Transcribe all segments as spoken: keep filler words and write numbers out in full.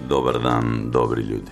Dobar dan, dobri ljudi.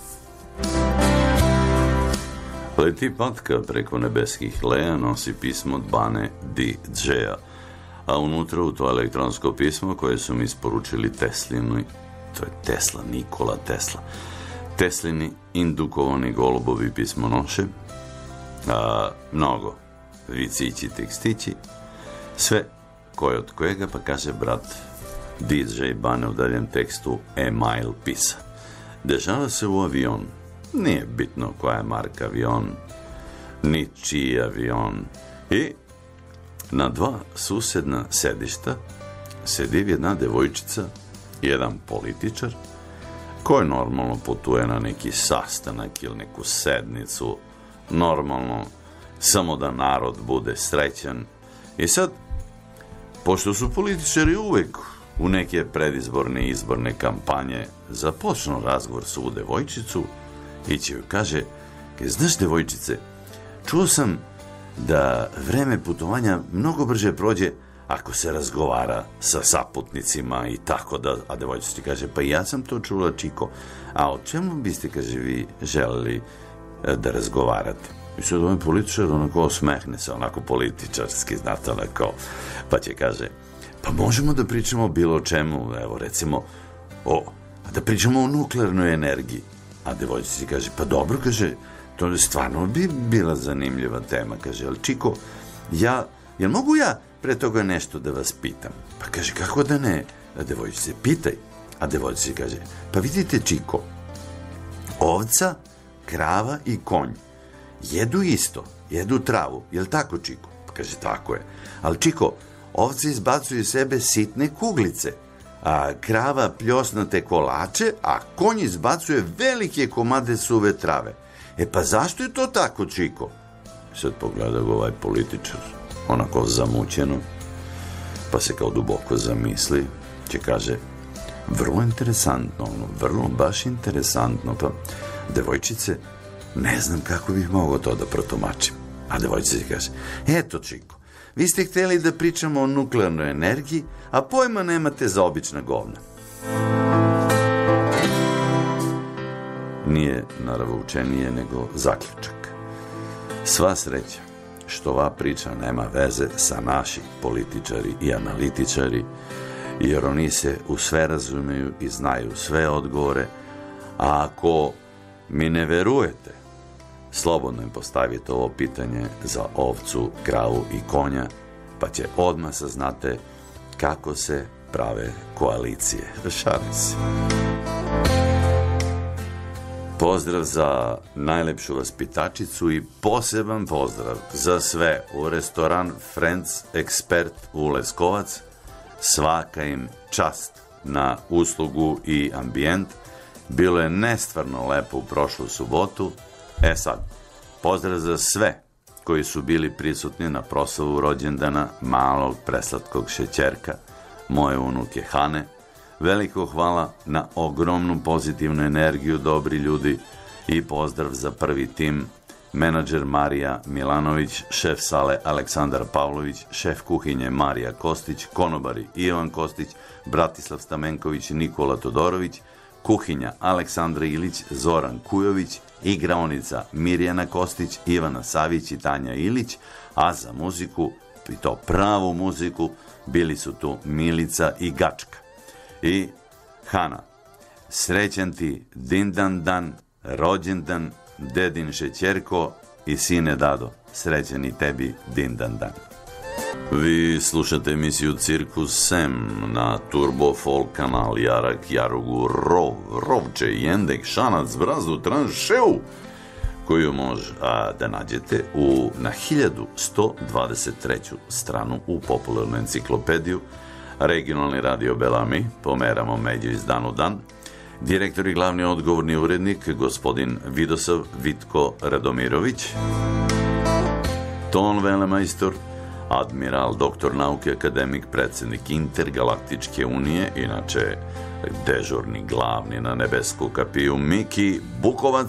Leti patka preko nebeskih leja, nosi pismo od Bane di Džeja, a unutra u to elektronsko pismo koje su mi isporučili Teslini, to je Tesla, Nikola Tesla, Teslini indukovani golubovi pismonoše, a, mnogo vicići, tekstići, sve koje od kojega, pa kaže brat di Džej Bane u daljem tekstu e-mail pisa. Dešava se u avion. Nije bitno koja je marka avion, ni čiji avion. I na dva susedna sedišta sedi jedna devojčica i jedan političar koji normalno putuje na neki sastanak ili neku sednicu, normalno samo da narod bude srećan. I sad, pošto su političari uvek u neke predizborne izborne kampanje, započnu razgovor s ovu devojčicu i će joj kaže, znaš devojčice, čuo sam da vreme putovanja mnogo brže prođe ako se razgovara sa saputnicima i tako da, a devojčica ti kaže, pa ja sam to čula, čiko, a o čemu biste, kaže, vi želeli da razgovarate? I sad ovaj političar onako osmehne se, onako političarski, znate, onako, pa će kaže, pa možemo da pričamo o bilo čemu, evo recimo, o, da pričamo o nuklearnoj energiji. A devojčica si kaže, pa dobro, kaže, to stvarno bi bila zanimljiva tema, kaže, ali čiko, ja, jel mogu ja pre toga nešto da vas pitam? Pa kaže, kako da ne? A devojčica se pitaj. A devojčica si kaže, pa vidite čiko, ovca, krava i konj jedu isto, jedu travu, jel tako čiko? Pa kaže, tako je. Ali čiko, ovce izbacuju iz sebe sitne kuglice, a krava pljosnate kolače, a konj izbacuje velike komade suve trave. E pa zašto je to tako, čiko? Sad pogleda ga ovaj političar, onako zamućeno, pa se kao duboko zamisli, će kaže, vrlo interesantno, ono, vrlo, baš interesantno, pa devojčice, ne znam kako bih mogao to da protumačim. A devojčica će kaže, eto čiko, vi ste hteli da pričamo o nuklearnoj energiji, a pojma nemate za obična govna. Nije naravoučenije nego zaključak. Sva sreća što ova priča nema veze sa naši političari i analitičari, jer oni se u sve razumeju i znaju sve odgovore, a ako mi ne verujete, slobodno im postavite ovo pitanje za ovcu, kravu i konja, pa će odmah saznate kako se prave koalicije. Šalim se. Pozdrav za najlepšu vaspitačicu i poseban pozdrav za sve u restoran Friends Expert u Leskovac. Svaka im čast na uslugu i ambijent. Bilo je nestvarno lepo u prošlu subotu. E sad, pozdrav za sve koji su bili prisutni na proslavu rođendana malog preslatkog šećerka, moje unuke Hane. Veliko hvala na ogromnu pozitivnu energiju, dobri ljudi, i pozdrav za prvi tim, menadžer Marija Milanović, šef sale Aleksandar Pavlović, šef kuhinje Marija Kostić, konobari Ivan Kostić, Bratislav Stamenković, Nikola Todorović, kuhinja Aleksandra Ilić, Zoran Kujović, igraonica Mirjana Kostić, Ivana Savić i Tanja Ilić, a za muziku, i to pravu muziku, bili su tu Milica i Gačka. I Hana, srećan ti dindan dan, rođendan, dedin šećerko i sine Dado, srećan i tebi dindan dan. Vi slušate emisiju Cirkus Sem na Turbo Folk kanal Jarak, Jarugu, Rov, Rovče, Jendek, Šanac, Brazu, Tranšeu, koju može a, da nađete u, na hiljadu sto dvadeset treću stranu u popularnu enciklopediju. Regionalni radio Belami, pomeramo među iz dan u dan. Direktor i glavni odgovorni urednik, gospodin Vidosav Vitko Radomirović. Ton velemajstor, admiral, doktor nauke, akademik, predsjednik Intergalaktičke unije, inače dežurni glavni na nebesku kapiju, Miki Bukovac.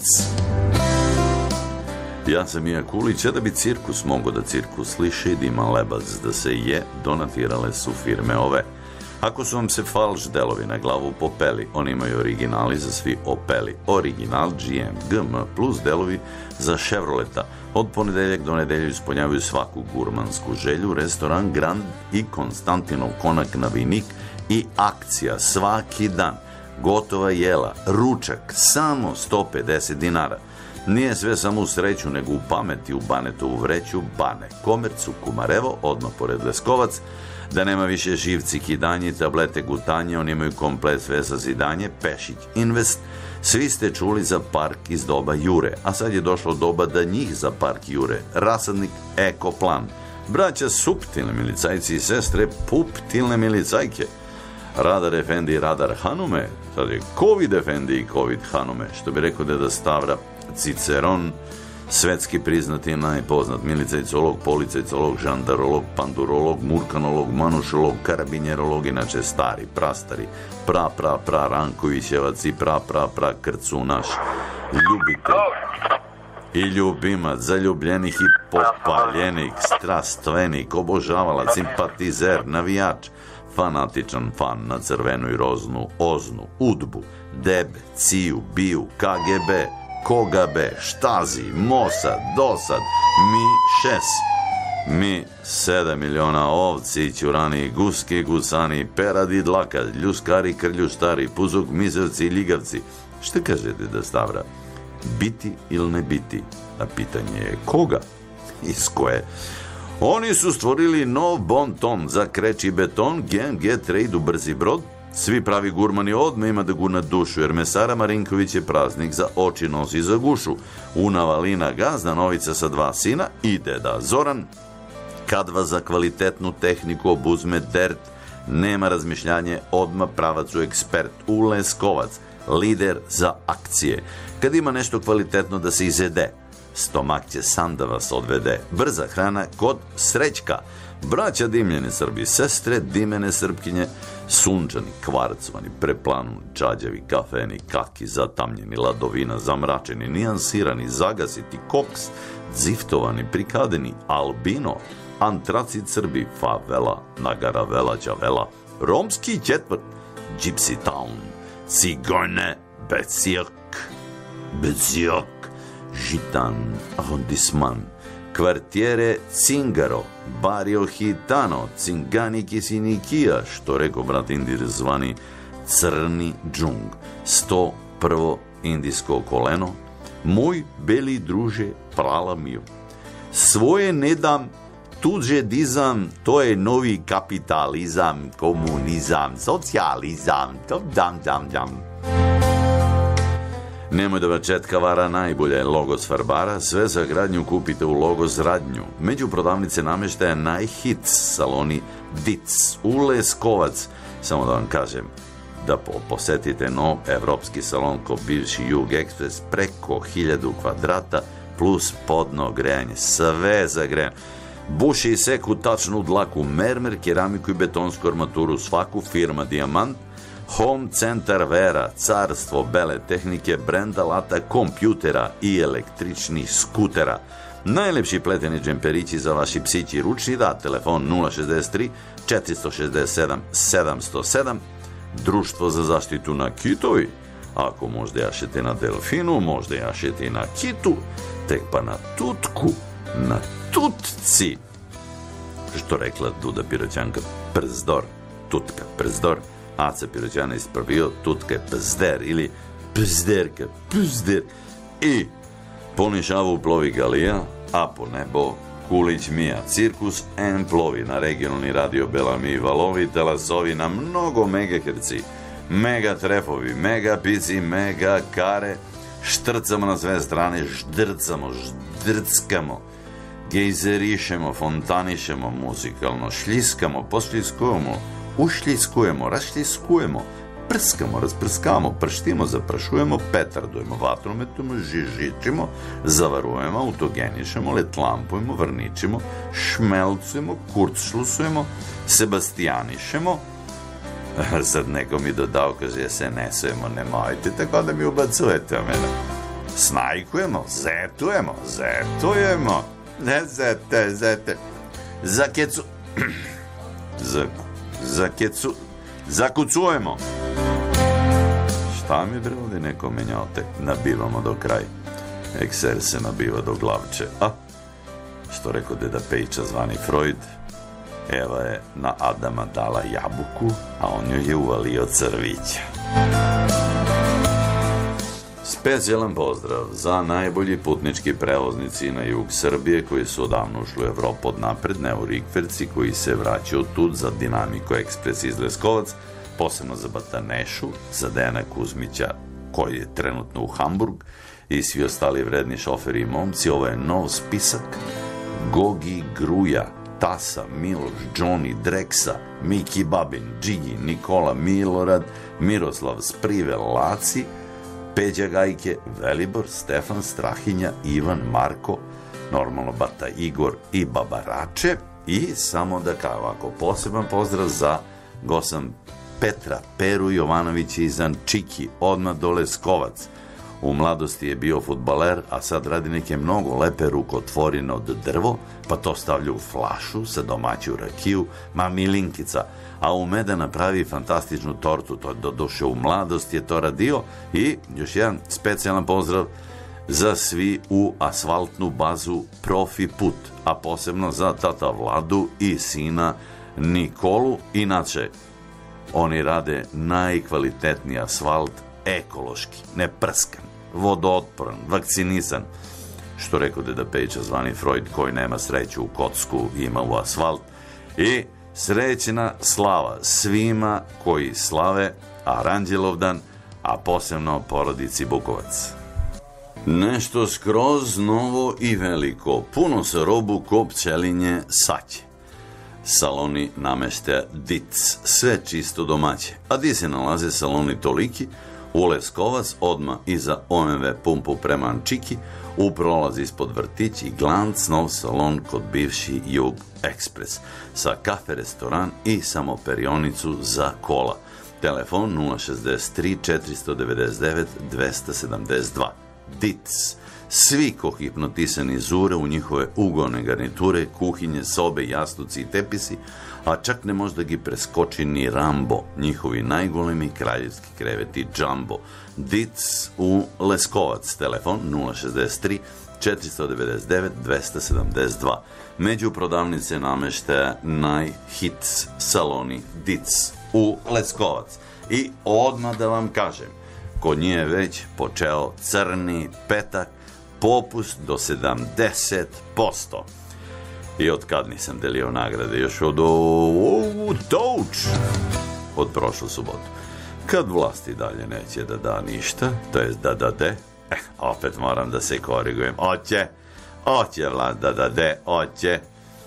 Ja sam Ija Kulić, a da bi cirkus mogo da cirkus sliši, da ima lebac da se je, donatirale su firme ove Ako su vam se falš delovi na glavu popeli, oni imaju originali za svi Opeli. Original G M G M plus delovi za Chevroleta. Od ponedeljak do nedelje ispunjavaju svaku gurmansku želju. Restoran Grand i Konstantinov konak na Vinik i akcija svaki dan. Gotova jela, ručak, samo sto pedeset dinara. Nije sve samo u sreću, nego u pameti, u Banetovu vreću Bane. Komercu, Kumarevo, odmah pored Leskovac. Da nema više živci, kidanje, tablete, gutanje, oni imaju komplet sve za zidanje, Pešić Invest. Svi ste čuli za park iz doba Jure, a sad je došlo doba da njih za park Jure. Rasadnik Ekoplan. Braća suptilne milicajci i sestre puptilne milicajke. Radar Efendi i Radar Hanume. Sad je Covid Efendi i Covid Hanume. Što bi rekao Deda Stavra, Ciceron, svetski priznati najpoznat milicajcolog, policajcolog, žandarolog, pandurolog, murkanolog, manušolog, karabinjerolog, inače stari, prastari, pra, pra, pra, Rankovićevac i pra, pra, pra, Krcunaš, ljubitelj i ljubimac, zaljubljenih i popaljenih, strastvenik, obožavalac, simpatizer, navijač, fanatičan fan na crvenu i roznu oznu, udbu, debe, ciju, biju, K G B, Koga be, Štazi, Mossad, Dosad, Mi šest, Mi sedam miliona ovci, ćurani, guski, gusani, peradi, dlaka, ljuskari, krljuštari, puzog, mizerci i ljigavci. Šta kažete da Stavra? Biti ili ne biti? A pitanje je koga? Iz koje? Oni su stvorili nov bon ton za kreći beton, G M G Trade u brzi brod. Svi pravi gurmani odmah ima da gurna dušu, jer mesara Marinković je praznik za oči, nosi za gušu. Una Valina gazda novica sa dva sina i deda Zoran. Kad vas za kvalitetnu tehniku obuzme dert, nema razmišljanje, odmah pravac u ekspert u Leskovac, lider za akcije. Kad ima nešto kvalitetno da se izede, stomak će sam da vas odvede. Brza hrana kod Srećka. Braća dimljene Srbi, sestre dimene Srpkinje, sunčani, kvarcovani, preplanuni, čađavi, kafeni, kaki, zatamnjeni, ladovina, zamračeni, nijansirani, zagasiti, koks, dziftovani, prikadeni, albino, antracit Srbi, favela, nagaravela, đavela, romski četvrt, Gypsy Town, cigojne, Becijak, Becijak, Žitan, arrondissement, kvartjere Cingaro, Barrio Hitano, Cinganiki Sinikija, što rekao brat Indir zvani Crni džung, sto prvo indijsko koleno, moj beli druže prala mio. Svoje ne dam, tuđe dizam, to je novi kapitalizam, komunizam, socijalizam, to dam, dam, dam. Nemoj da vačetka vara, najbolja je Logos Farbara, sve za gradnju kupite u Logos radnju. Među prodavnice namještaja najhits, saloni Dic, u Leskovac. Samo da vam kažem da posetite nov evropski salon ko bivši Jug Ekspres, preko hiljadu kvadrata plus podno grejanje, sve za grejanje. Buši i seku tačnu dlaku, mermer, keramiku i betonsku armaturu, svaku firma Dijamant, Home Centar Vera, carstvo bele tehnike, brend alata, kompjutera i električnih skutera. Najlepši pleteni džemperići za vaši psići ručni, da, telefon nula šezdeset tri četiristo šezdeset sedam sedamsto sedam. Društvo za zaštitu na kitovi. Ako možda jašete na delfinu, možda jašete na kitu, tek pa na tutku, na tutci. Što rekla Duda Piroćanka, przdor, tutka, przdor. Aca Piroćana ispravio, tutka je pzder ili pzderka, pzder. I po Nišavu plovi Galija, a po nebo Kulić Mija. Cirkus M plovi na regionalni radio Belami, valovi, talasovi na mnogo megaherci, mega trefovi, mega pici, mega kare, štrcamo na sve strane, ždrcamo, ždrckamo, gejzerišemo, fontanišemo muzikalno, šljiskamo, pošljiskujemo, ušljiskujemo, rašljiskujemo, prskamo, rasprskamo, prštimo, zaprašujemo, petardujemo, vatrometujemo, žižičimo, zavarujemo, autogenišemo, letlampujemo, vrničimo, šmelcujemo, kurcšlusujemo, sebastijanišemo. Sad neko mi dodao, kaže, ja se nesujemo, nemojte tako da mi ubacujete o mene. Snajkujemo, zetujemo, zetujemo, ne zete, zete, zakecu, za, zakecu, Zakucujemo. Šta mi bre ovdje neko menjote? Nabivamo do kraja. Ekser se nabiva do glavče. A, što rekao deda Pejča zvani Freud, Eva je na Adama dala jabuku, a on joj je uvalio crvića. Specijalan pozdrav za najbolji putnički prevoznici na jug Srbije koji su odavno ušli u Evropu od napred, neorikverci koji se vraćaju tud za Dinamico Ekspres iz Leskovac, posebno za Batanešu, za Dejana Kuzmića koji je trenutno u Hamburg i svi ostali vredni šoferi i momci. Ovo je nov spisak: Gogi Gruja, Tasa, Miloš, Johnny, Dreksa, Miki Babin, Džigi, Nikola, Milorad, Miroslav, Sprivel, Laci, Peđa Gajke, Velibor, Stefan, Strahinja, Ivan, Marko, normalno Bata Igor i Babarače. I samo da kao ovako poseban pozdrav za gosam Petra Peru Jovanovića iz Ančiki, odmah do Leskovac. U mladosti je bio fudbaler, a sad radi neke mnogo lepe rukotvorine od drvo, pa to stavlja u flašu sa domaću rakiju, ma milinkica, a ume da napravi fantastičnu tortu, to je došao u mladosti je to radio. I još jedan specijalan pozdrav za svi u asfaltnu bazu Profi Put, a posebno za tata Vladu i sina Nikolu. Inače, oni rade najkvalitetniji asfalt, ekološki, neprskan, vodootporan, vakcinisan. Što rekao deda Pejča zvani Freud, koji nema sreću u kocku, ima u asfalt. I srećna slava svima koji slave Aranđelovdan, a posebno porodici Bukovac. Nešto skroz novo i veliko, puno se robu ko pčelinje saće. Saloni nameštaja Dic, sve čisto domaće. A di se nalaze saloni toliki? U Leskovac, odmah iza O M V pumpu prema Ančiki, u prolaz ispod Vrtić i Glanc, nov salon kod bivši Jug Ekspres, sa kafe, restoran i samoperionicu za kola. Telefon nula šezdeset tri četiristo devedeset devet dvesta sedamdeset dva. Dic. Svi ko hipnotisani zure u njihove ugodne garniture, kuhinje, sobe, jastuci i tepisi, a čak ne može da gi preskoči ni Rambo, njihovi najgolemi kraljevski kreveti Jumbo. Dic u Leskovac, telefon nula šezdeset tri četiristo devedeset devet dvesta sedamdeset dva. Među prodavnice nameštaja najhits saloni Dic u Leskovac. I odmah da vam kažem, kod nje je već počeo crni petak, popust do sedamdeset posto. I od kad nisam delio nagrade? Još od ovu touč od prošlu subotu. Kad vlasti dalje neće da da ništa, to jest da da de, eh, opet moram da se korigujem. Oće, oće vlast da da de, oće.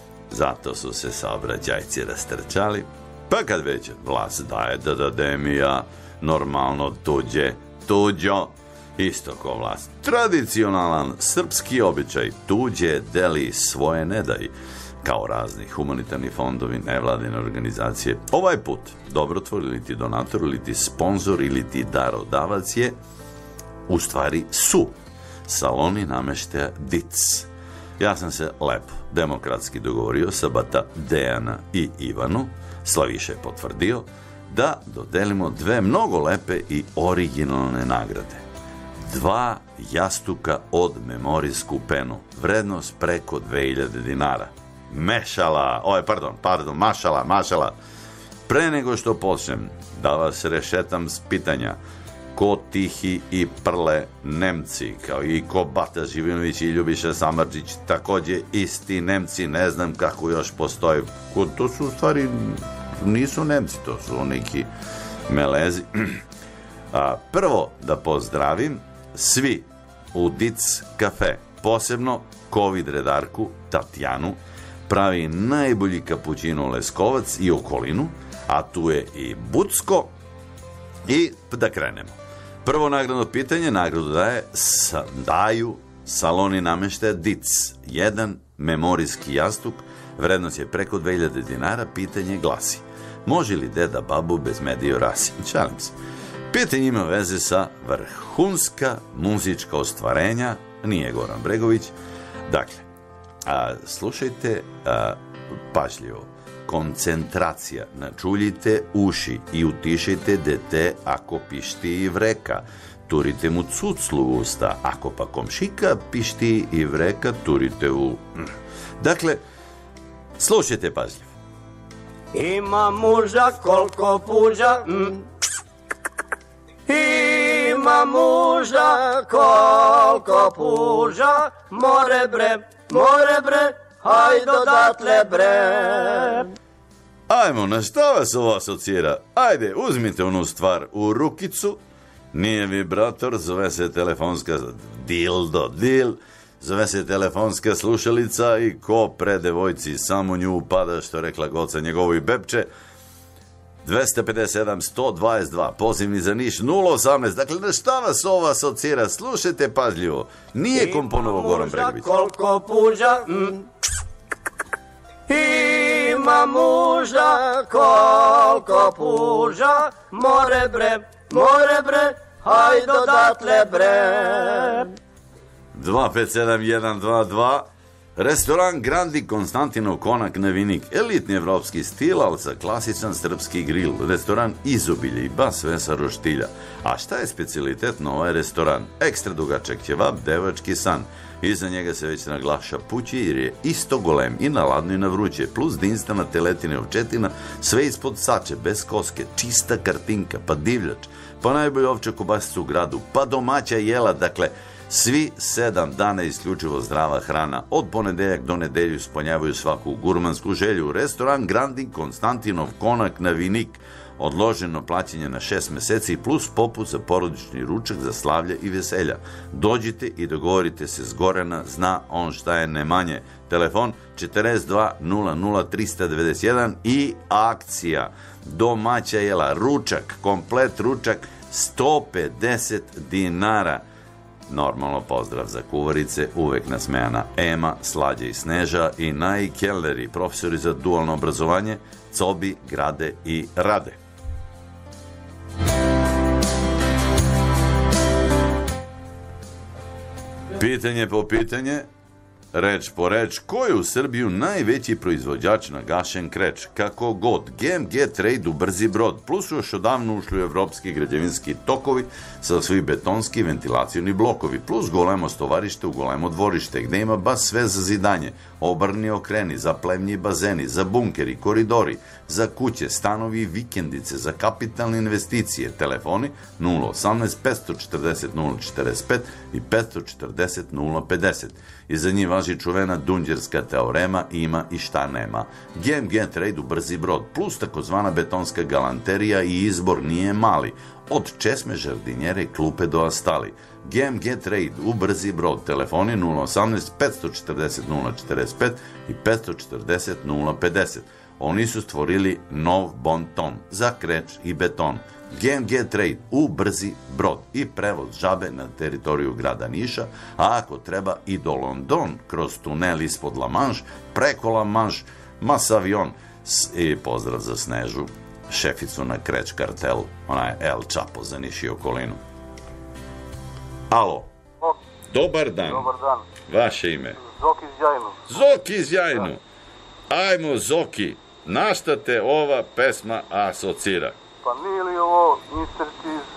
Zato su se saobraćajci rastrčali. Pa kad već vlast daje da da de mi ja, normalno tuđe, tuđo, isto ko vlast. Tradicionalan srpski običaj, tuđe deli, svoje ne daj, kao razni humanitarni fondovi, nevladine organizacije. Ovaj put dobrotvor ili ti donator ili ti sponzor ili ti darodavac je u stvari su saloni nameštaja Dic. Ja sam se lepo demokratski dogovorio sa bata Dejana i Ivanu, Slaviša je potvrdio, da dodelimo dve mnogo lepe i originalne nagrade. Dva jastuka od memorijsku penu, vrednost preko dve hiljade dinara. Mešala, oj, pardon, pardon, mašala, mašala. Pre nego što počnem da vas rešetam s pitanja, ko Tihi i Prle Nemci, kao i ko Bata Živinović i Ljubiša Samardžić, takođe isti Nemci, ne znam kako još postoji. To su u stvari, nisu Nemci, to su neki melezi. A, prvo da pozdravim svi u Dic kafe, posebno COVID redarku Tatjanu, pravi najbolji kapućino Leskovac i okolinu, a tu je i Bucko. I da krenemo. Prvo nagradno pitanje, nagradu daje, sa, daju saloni nameštaja Dic. Jedan memorijski jastuk, vrednost je preko dve hiljade dinara, pitanje glasi: može li deda babu bez medije rasi? Šalim se. Pitanje ima veze sa vrhunska muzička ostvarenja, nije Goran Bregović. Dakle, a, slušajte a, pažljivo. koncentracija. Načuljite uši i utišajte dete ako pišti i vreka. Turite mu cuclu u usta. Ako pa komšika pišti i vreka, turite u... Dakle, slušajte pažljivo. Ima muža koliko puđa, mm. Ima muža koliko puža, more bre, more bre, hajde odatle bre. Ajmo, na šta vas ovo asocira? Ajde, uzmite onu stvar u rukicu, nije vibrator, zove se telefonska dildo, dil, zove se telefonska slušalica i ko pre devojci samo nju upada, što rekla Goca njegovoj bebče. Dvesta pedeset sedam sto dvadeset dva, pozivni za Niš nula osamnaest. Dakle, na šta vas ovo asocira? Slušajte pažljivo. Nije komponovo Goran Bregović. Ima muža koliko puđa, mm. Ima muža koliko puža, more bre, more bre, hajde odatle bre. dva pet sedam jedan dva dva. Restoran Grandi Konstantinov Konak na Vinik. Elitni evropski stil, ali sa klasičan srpski grill. Restoran izobilje i ba sve sa roštilja. A šta je specijalitet na ovaj restoran? Ekstra dugačak ćevap, devački san. Iza njega se već naglaša pući jer je isto golem i na ladno i na vruće. Plus dinstana teletine i ovčetina, sve ispod sače, bez koske, čista kartinka, pa divljač, pa najbolje ovče kobasicu u gradu, pa domaća jela, dakle, svi sedam dana isključivo zdrava hrana. Od ponedeljak do nedelju ispunjavaju svaku gurmansku želju. Restoran Grandi Konstantinov Konak na Vinik. Odloženo plaćanje na šest meseci plus poput za porodični ručak za slavlje i veselja. Dođite i dogovorite se s Gorana, zna on šta je ne manje. Telefon četrdeset dva nula nula trista devedeset jedan i akcija. Domaća jela, ručak, komplet ručak, sto pedeset dinara. Normalno pozdrav za kuvarice, uvek nasmejana Ema, Slađa i Sneža i najkelneri, profesori za dualno obrazovanje, Cobi, Grade i Rade. Pitanje po pitanje, reč po reč, ko je u Srbiju najveći proizvođač na gašen kreč? Kako god, G M G Trade u brzi brod, plus još odavno ušli u evropski građevinski tokovi sa svi betonski ventilacioni blokovi, plus golemo stovarište u golemo dvorište, gde ima baš sve za zidanje, obrni okreni, za plemnji bazeni, za bunkeri, koridori, za kuće, stanovi i vikendice, za kapitalne investicije. Telefoni nula osamnaest petsto četrdeset nula četrdeset pet i petsto četrdeset nula pedeset. Iza njih važi čuvena dunđerska teorema ima i šta nema. G M G Trade u brzi brod, plus takozvana betonska galanterija i izbor nije mali. Od česme, žardinjere, klupe do astali. G M G Trade u brzi brod, telefoni nula osamnaest petsto četrdeset nula četrdeset pet i petsto četrdeset nula pedeset. Oni su stvorili nov bon ton za kreč i beton. G M G Trade u brzi brod i prevoz žabe na teritoriju grada Niša, a ako treba i do London kroz tunel ispod La Manche, preko La Manche, mas avion. I pozdrav za Snežu, šeficu na Kreć kartel, ona je El Chapo za Niš i okolinu. Alo. Dobar dan. Dobar dan. Vaše ime? Zoki iz Jajnu. Zoki iz Jajnu. Ajmo, Zoki, na šta te ova pesma asocira? Pa nije li ovo insert iz,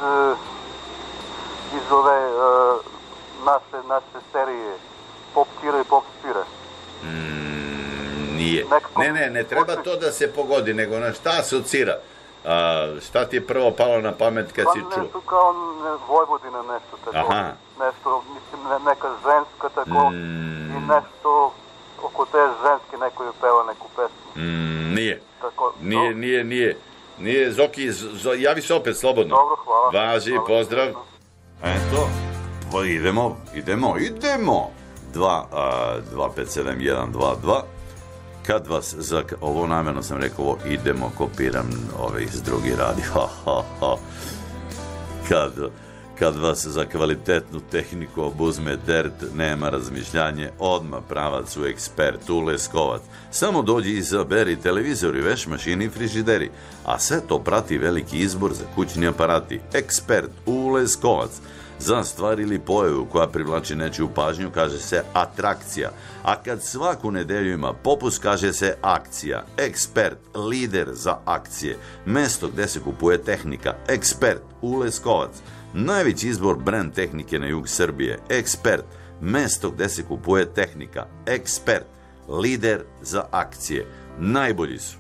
iz ove uh, naše, naše serije Pop Kira i Pop Spire? Mm, nije. Nekako... Ne, ne, ne treba to da se pogodi, nego na šta asocira? A, šta ti je prvo palo na pamet kad pa si čuo? Pa nešto kao ne, Vojvodina, nešto tako. Aha. Nešto, mislim, ne, neka ženska tako mm. i nešto oko te ženske neko je peva neku pesmu. Mm, nije. Tako, nije, no? nije, nije. Nije, Zoki, zo, javi se opet slobodno. Dobro, hvala. Važi, hvala. Pozdrav. Eto, pa idemo, idemo, idemo. dva pet sedam jedan dva dva. Kad vas, za, ovo namjerno sam rekao, ovo idemo, kopiram ove iz drugi radi. Ha, ha, ha. Kad, kad vas za kvalitetnu tehniku obuzme dert, nema razmišljanje, odmah pravac u ekspert, u Leskovac. Samo dođi i izaberi televizori, veš mašini i frižideri. A sve to prati veliki izbor za kućni aparati. Ekspert u Leskovac. Za stvar ili pojavu koja privlači nečiju pažnju kaže se atrakcija, a kad svaku nedelju ima popust kaže se akcija. Ekspert, lider za akcije, mesto gde se kupuje tehnika. Ekspert, u Leskovac, najveći izbor brand tehnike na jug Srbije. Ekspert, mesto gde se kupuje tehnika. Ekspert, lider za akcije. Najbolji su.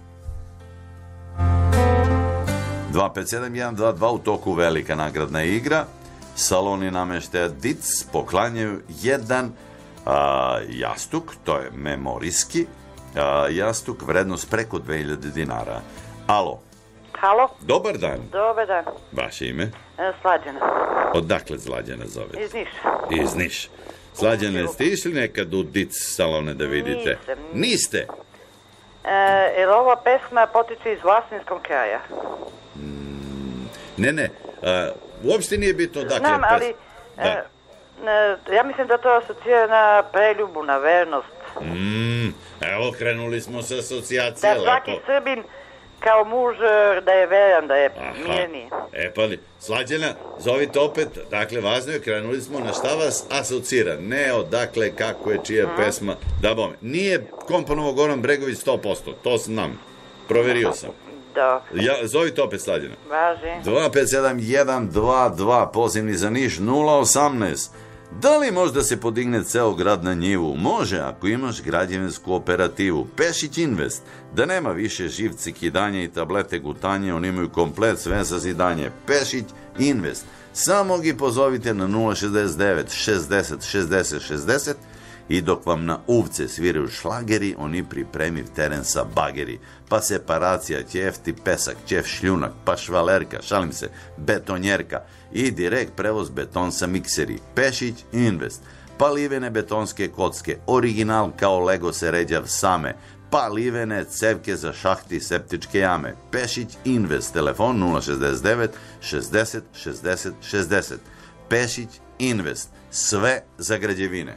dva pet sedam jedan dva dva u toku velika nagradna igra. Saloni nameštaja Dic poklanjaju jedan a, jastuk, to je memorijski a, jastuk, vrednost preko dve hiljade dinara. Alo. Halo. Dobar dan. Dobar dan. Vaše ime? E, Slađana. Odakle Slađana zove? Iz Niša. Iz Niša. Slađane, ste išli nekad u Dic salone da vidite? Nisam. Niste? E, jer ova pesma potiče iz Vlasinskog kraja. Mm, ne, ne. A, uopšte nije bitno odakle Znam, pesma. ali e, e, ja mislim da to asocira na preljubu, na vernost. Mm, evo, krenuli smo sa asocijacije. Da svaki lepo. Srbin kao muž da je veran, da je mirniji. E pa li, Slađana, zovite opet, dakle, važno je, krenuli smo na šta vas asocira, ne odakle, kako je, čija mm. pesma, da bome. Nije komponovo Goran Bregović sto posto, to znam, proverio sam. Da. Ja, zovite opet, Slađana. Važi. dva pet sedam jedan dva dva, pozivni za Niš, nula osamnaest. Da li možda se podigne ceo grad na njivu? Može, ako imaš građevinsku operativu. Pešić Invest. Da nema više živci, kidanje i tablete gutanje, oni imaju komplet sve za zidanje. Pešić Invest. Samo gi pozovite na nula šezdeset devet šezdeset šezdeset šezdeset i dok vam na uvce sviraju šlageri, oni pripremiv teren sa bageri. Pa separacija, ćefti pesak, ćef šljunak, pa švalerka, šalim se, betonjerka i direkt prevoz beton sa mikseri. Pešić Invest. Pa livene betonske kocke, original kao Lego se ređav same, pa livene cevke za šahti septičke jame. Pešić Invest, telefon nula šezdeset devet šezdeset šezdeset šezdeset. Pešić Invest, sve za građevine.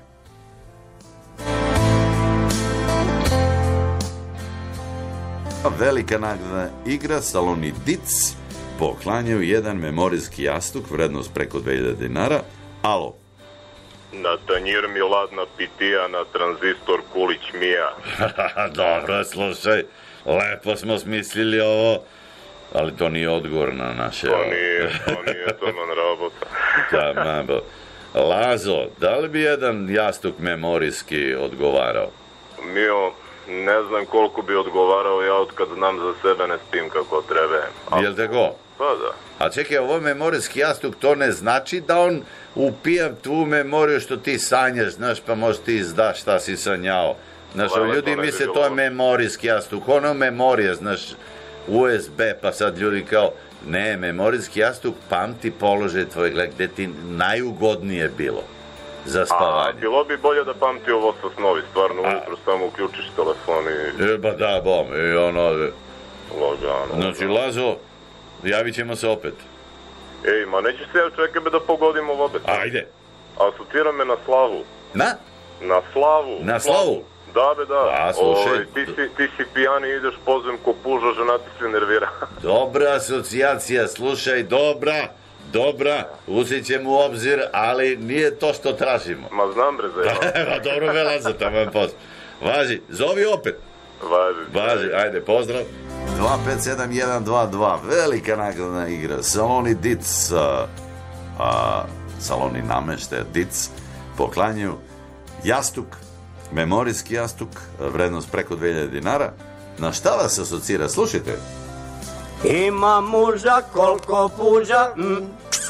Velika nagrada igra, saloni Dic poklanjaju jedan memorijski jastuk, vrednost preko dve hiljade dinara. Alo. Na tanjir mi ladna pitija, na tranzistor kulić mija. Dobro, slušaj, lepo smo smislili ovo, ali to nije odgovor na naše... To nije, to nije, to man rabota. Da, mabo. Lazo, da li bi jedan jastuk memorijski odgovarao? Mio, ne znam koliko bi odgovarao, ja od kad znam za sebe ne spim kako treba. A... Jel tako? Pa da. A čekaj, ovo memorijski jastuk, to ne znači da on upija tvu memoriju što ti sanjaš, znaš, pa možda ti izdaš šta si sanjao. Znaš, Lele, ljudi misle to je memorijski jastuk, ono memorija, znaš, U S B, pa sad ljudi kao, ne, memorijski jastuk pamti položaj tvojeg, gde ti najugodnije bilo za spavanje. A bilo bi bolje da pamti ovo sa snovi, stvarno, ujutro samo uključiš telefon i... E, ba da, bom, i ono... Lagano. Znači, Lazo, javit ćemo se opet. Ej, ma nećeš se ja čekaj me da pogodimo opet. Ajde. Asocira me na slavu. Na? Na slavu. Na slavu? Da, be, da. A, slušaj. O, ti, si, ti si pijani, ideš pozem ko puža, žena ti se nervira. Dobra asocijacija, slušaj, dobra, dobra, uzet ćemo u obzir, ali nije to što tražimo. Ma znam, bre, zajma. Dobro, Velaza, tamo je post. Važi, zovi opet. Važi. Važi, ajde, pozdrav. dva pet sedam jedan dva dva, velika nagradna igra, saloni Dic, a, a, saloni nameštaja Dic, poklanjaju jastuk, memorijski jastuk, vrednost preko dve hiljade dinara. Na šta vas asocira? Slušajte. Ima muža koliko puža, mm.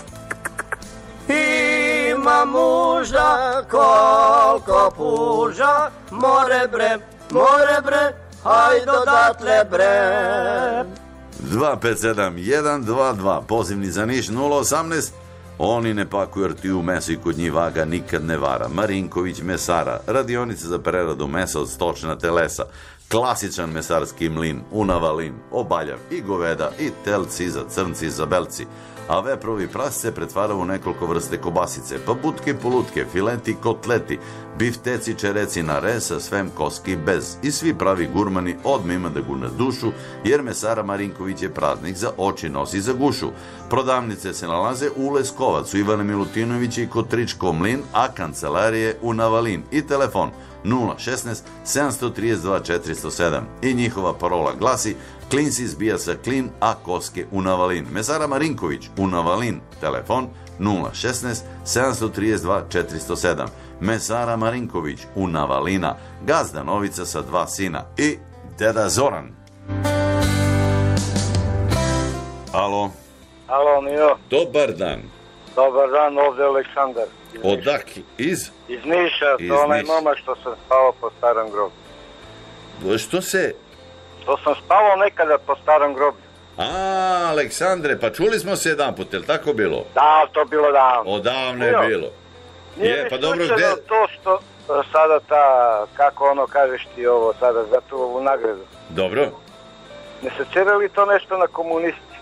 Ima muža koliko puža, more bre, more bre, hajde odatle bre. dva pet sedam jedan dva dva, pozivni za Niš nula osamnaest. Oni ne pakuju rtiju meso i kod njih vaga nikad ne vara. Marinković mesara, radionice za preradu mesa od stočna telesa. klasičan mesarski mlin, unavalin, obaljav i goveda, i telci, za crnci, za belci, a veprovi prasce pretvara u nekoliko vrste kobasice, pa butke, polutke, fileti, kotleti, bifteci, čereci na resa, svem koski bez. I svi pravi gurmani odmah ima da gurne dušu, jer mesara Marinković je praznik za oči nosi za gušu. Prodavnice se nalaze u Leskovac, u Ivana Milutinovića i kod Tričko mlin, a kancelarije u Navalin. I telefon nula šesnaest sedam tri dva četiri zero sedam. I njihova parola glasi: klin si zbija sa klin, a koske u Navalin. Mesara Marinković u Navalin, telefon nula šesnaest sedam tri dva četiri zero sedam. Mesara Marinković u Navalina, gazda Novica sa dva sina i deda Zoran. Alo. Alo, Mio. Dobar dan. Dobar dan, ovdje Aleksandar. Odak? Iz? Iz Niša, iz to onaj Niša. momak što sam spavao po starom groblju. Što se... Što sam spavao nekada po starom groblju. A, Aleksandre, pa čuli smo se jedan put, je li tako bilo? Da, to bilo davno. Odavno je Bio. bilo. Nije Je, mi pa dobro, slučajno gde... to što e, sada ta, kako ono kažeš ti ovo sada, za tu ovu nagradu. Dobro. Ne secira li to nešto na komunisti?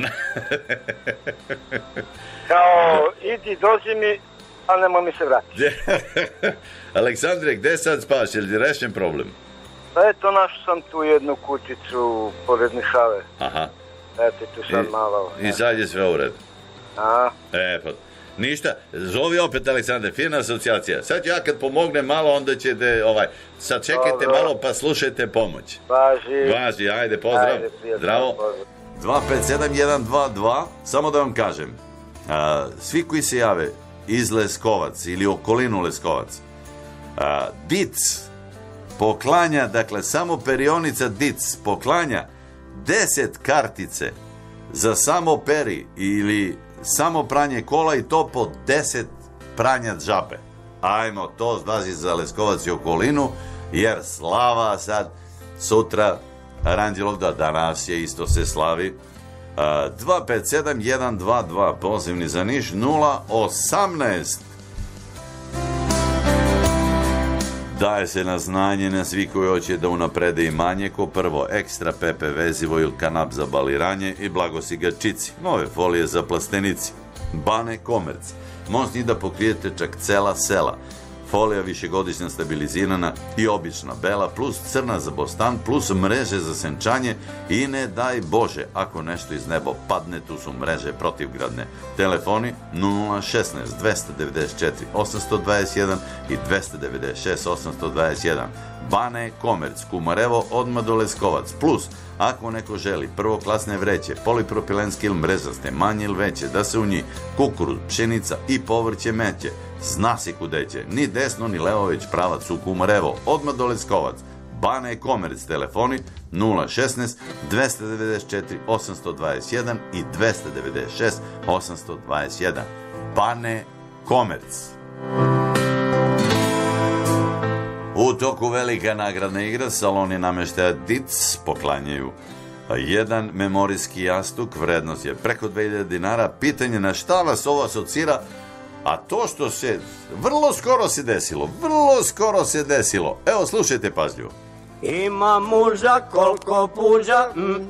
Kao, idi, dođi mi, a nemoj mi se vratiti. Aleksandre, gde sad spaš, je li rešen problem? Pa eto, našao sam tu jednu kućicu pored Nišave. Aha. Eto, tu sam I, malo. i sad je sve u redu. A? E, pa, ništa, zovi opet Aleksandre, fina asocijacija. Sad ja kad pomognem malo, onda ćete, ovaj, sad čekajte Dobro. malo pa slušajte pomoć. Važi. Važi, ajde, pozdrav. Ajde, prijatno, Zdravo. pozdrav. dva pet sedam jedan dva dva, samo da vam kažem, a, svi koji se jave iz Leskovac ili okolinu Leskovac, a, Dic poklanja, dakle samo perionica Dic poklanja deset kartice za samo peri ili samo pranje kola, i to po deset pranja džabe. Ajmo, to važi za Leskovac i okolinu, jer slava sad sutra Aranđelovda, danas je isto se slavi. dva pet sedam jedan dva dva, pozivni za Niš nula osamnaest. Daje se na znanje na svi koji hoće da unaprede imanje, ko prvo ekstra pepe vezivo ili kanap za baliranje i blagosigačici, nove folije za plastenici, Bane Komerc, možete da pokrijete čak cela sela, folija višegodišnja stabilizirana i obična bela, plus crna za bostan, plus mreže za senčanje i ne daj Bože, ako nešto iz nebo padne, tu su mreže protivgradne. Telefoni nula šesnaest dvesta devedeset četiri osamsto dvadeset jedan i dvesta devedeset šest osamsto dvadeset jedan. Bane Komerc, Kumarevo, odmah do Leskovac, plus ako neko želi prvoklasne vreće, polipropilenske ili mrežaste, manje ili veće, da se u njih kukuruz, pšenica i povrće meće, zna se kudeće, ni desno ni levo, već pravac u Kumarevo, odmah do Leskovac. Bane Komerc, telefoni nula šesnaest dvesta devedeset četiri osamsto dvadeset jedan i dvesta devedeset šest osamsto dvadeset jedan. Bane Komerc. U toku velika nagradna igra, saloni nameštaja Dic poklanjaju jedan memorijski jastuk, vrednost je preko dve hiljade dinara. Pitanje na šta vas ovo asocira, a to što se vrlo skoro se desilo, vrlo skoro se desilo. Evo, slušajte pažljivo. Ima muža koliko puža, mm.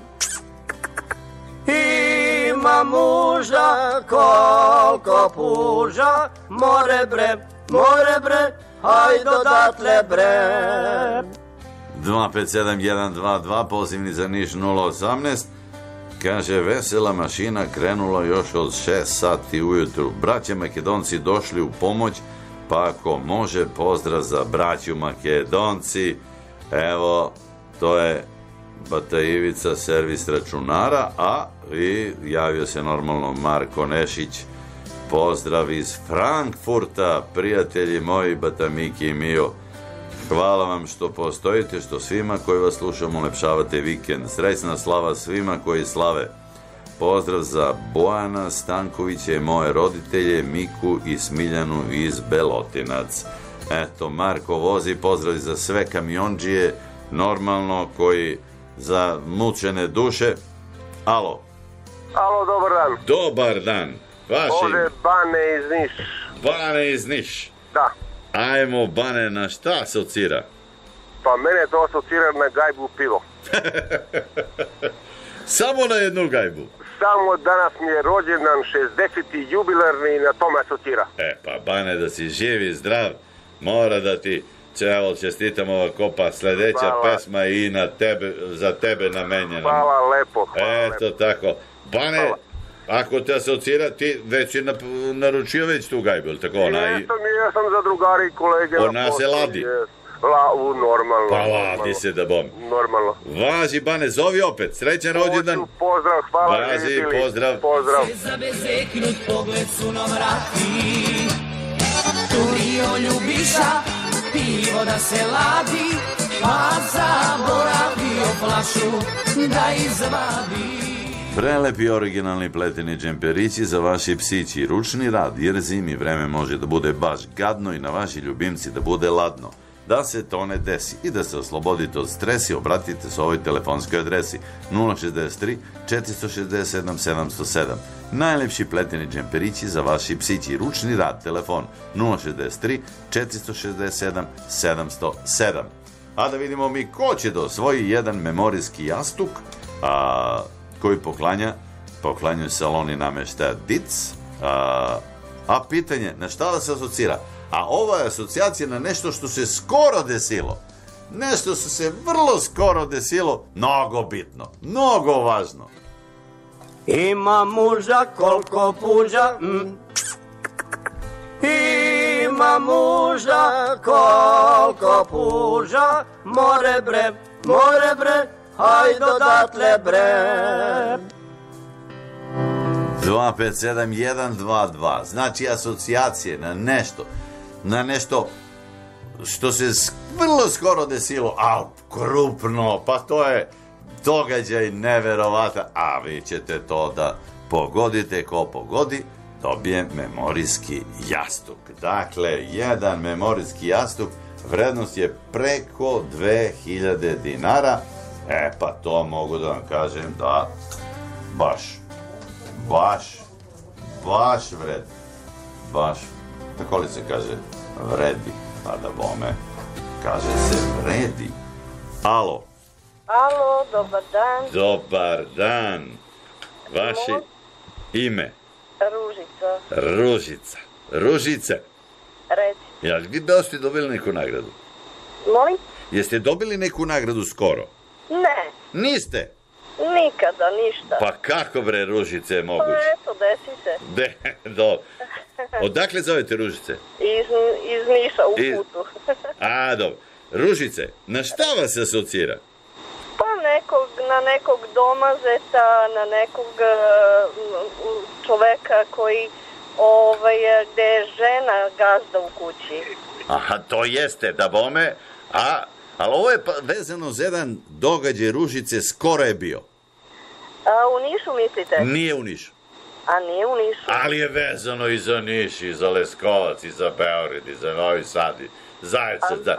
Ima muža koliko puža, more bre, more bre, hajde odatle bre. dva pet sedam jedan dva dva, pozivni za Niš nula osamnaest. Kaže, vesela mašina krenula još od šest sati ujutru. Braća Makedonci došli u pomoć, pa ako može, pozdrav za braću Makedonci. Evo, to je Bata Ivica, servis računara, a i javio se normalno Marko Nešić. Pozdrav iz Frankfurta, prijatelji moji, Bata Miki i Mio. Hvala vam što postojite, što svima koji vas slušamo ulepšavate vikend. Srećna slava svima koji slave. Pozdrav za Bojana Stankovića i moje roditelje, Miku i Smiljanu iz Belotinac. Eto, Marko vozi, pozdrav za sve kamionđije, normalno, koji za mučene duše. Alo. Alo, dobar dan. Dobar dan. Vaši. Ovdje Bane iz Niš. Bane iz Niš. Da. Ajmo, Bane, na šta asocira? Pa mene to asocira na gajbu pivo. Samo na jednu gajbu. Samo danas mi je rođendan, šezdeseti jubilarni, na tome asocira. E pa Bane, da si živ i zdrav, mora da ti evo čestitam ova kopa, sledeća hvala. Pesma i na tebe, za tebe namenjena. Hvala lepo. Hvala Eto lepo. Tako. Bane, hvala. Ako te asocira, ti već je naručio već tu gajbu, ili tako? Ona, jesam, jesam za drugari i kolege. Ona se ladi. Jes. La, u, normalno. Pa ladi se da bom. Normalno. Važi, Bane, zovi opet. Srećan rođendan. Hoću, pozdrav, hvala. Važi, pozdrav. Pozdrav. Za bezeknut pogled su nam vrati. Turio ljubiša, pivo da se ladi, pa zaboravio flašu da izvadi. Prelepi originalni pleteni džemperići za vaši psići ručni rad, jer zimi vreme može da bude baš gadno i na vaši ljubimci da bude ladno. Da se to ne desi i da se oslobodite od stresi, obratite se ovoj telefonskoj adresi nula šezdeset tri četiri šezdeset sedam sedam zero sedam. Najlepši pleteni džemperići za vaši psići ručni rad, telefon nula šezdeset tri četiri šezdeset sedam sedam zero sedam. A da vidimo mi ko će da osvoji jedan memorijski jastuk, a koji poklanja, poklanjaju saloni nameštaja Dic, a, a pitanje na šta da se asocira? A ova je asocijacija na nešto što se skoro desilo. Nešto što se vrlo skoro desilo, mnogo bitno, mnogo važno. Ima muža koliko puža, mm. Ima muža koliko puža, more bre, more bre, hajde odatle bre. dva pet sedam jedan dva dva, znači asocijacije na nešto, na nešto što se vrlo skoro desilo, a krupno, pa to je događaj neverovatan, a vi ćete to da pogodite, ko pogodi, dobije memorijski jastuk. Dakle, jedan memorijski jastuk, vrednost je preko dve hiljade dinara, e pa to mogu da vam kažem da baš, baš, baš vredi, baš, tako li se kaže, vredi, pa da bome, kaže se vredi. Alo. Alo, dobar dan. Dobar dan. Vaše Mo... ime? Ružica. Ružica. Ružica. Reci. Jel vi da ste dobili neku nagradu? Molim? Jeste dobili neku nagradu skoro? Ne. Niste? Nikada, ništa. Pa kako bre, Ružice, je moguće? Pa eto, desi se. De, do. Odakle zovete Ružice? Iz, iz Niša, u iz... putu. A, dobro. Ružice, na šta vas asocira? Pa nekog, na nekog domazeta, na nekog uh, čoveka koji, ovaj, gde je žena gazda u kući. Aha, to jeste, da bome, a... Ali ovo je pa vezano za jedan događaj, Ružice, skoro je bio. A u Nišu mislite? Nije u Nišu. A nije u Nišu? Ali je vezano i za Niš, i za Leskovac, i za Beograd, i za Novi Sad, i Zaječar. Da.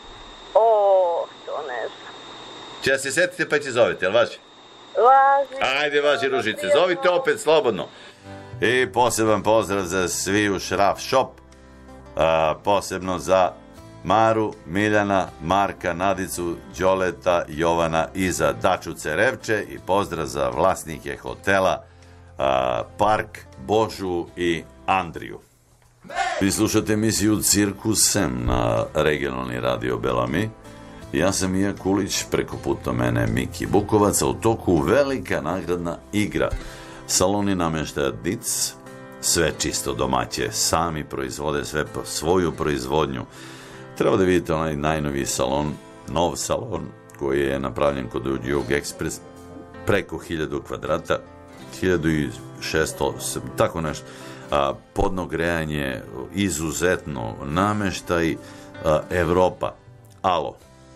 O, to ne znam. Če se setite pa će zovete, jel važi? Važi. Ajde, važi, Ružice, zovite opet slobodno. I poseban pozdrav za svi u Šraf Shop, a, posebno za Maru, Miljana, Marka, Nadicu, Đoleta, Jovana i za Daču Cerevče i pozdrav za vlasnike hotela a, Park, Božu i Andriju. Vi slušate emisiju Cirkus Sem na regionalni radio Belami. Ja sam Ija Kulić, preko puta mene Miki Bukovac, a u toku velika nagradna igra. Saloni nameštaja Dic, sve čisto domaće, sami proizvode sve po svoju proizvodnju. Treba da vidite onaj najnoviji salon, nov salon koji je napravljen kod Jug Express, preko hiljadu kvadrata, hiljadu šesto, tako nešto. A, podno grejanje, izuzetno, nameštaj, a, Evropa. Alo.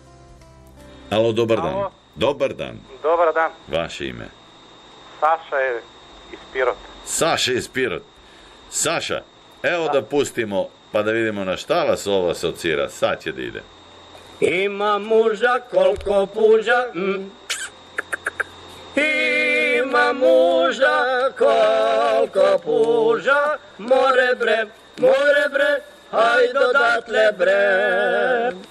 Alo, dobar dan. Alo. Dobar dan. Dobar dan. Vaše ime? Saša je iz Pirota. Saša iz Pirota. Saša, evo da. da pustimo pa da vidimo na šta vas ovo asocira. Sad će da ide. Ima muža koliko puža, mm. Ima muža koliko puža, more bre, more bre, hajde odatle bre.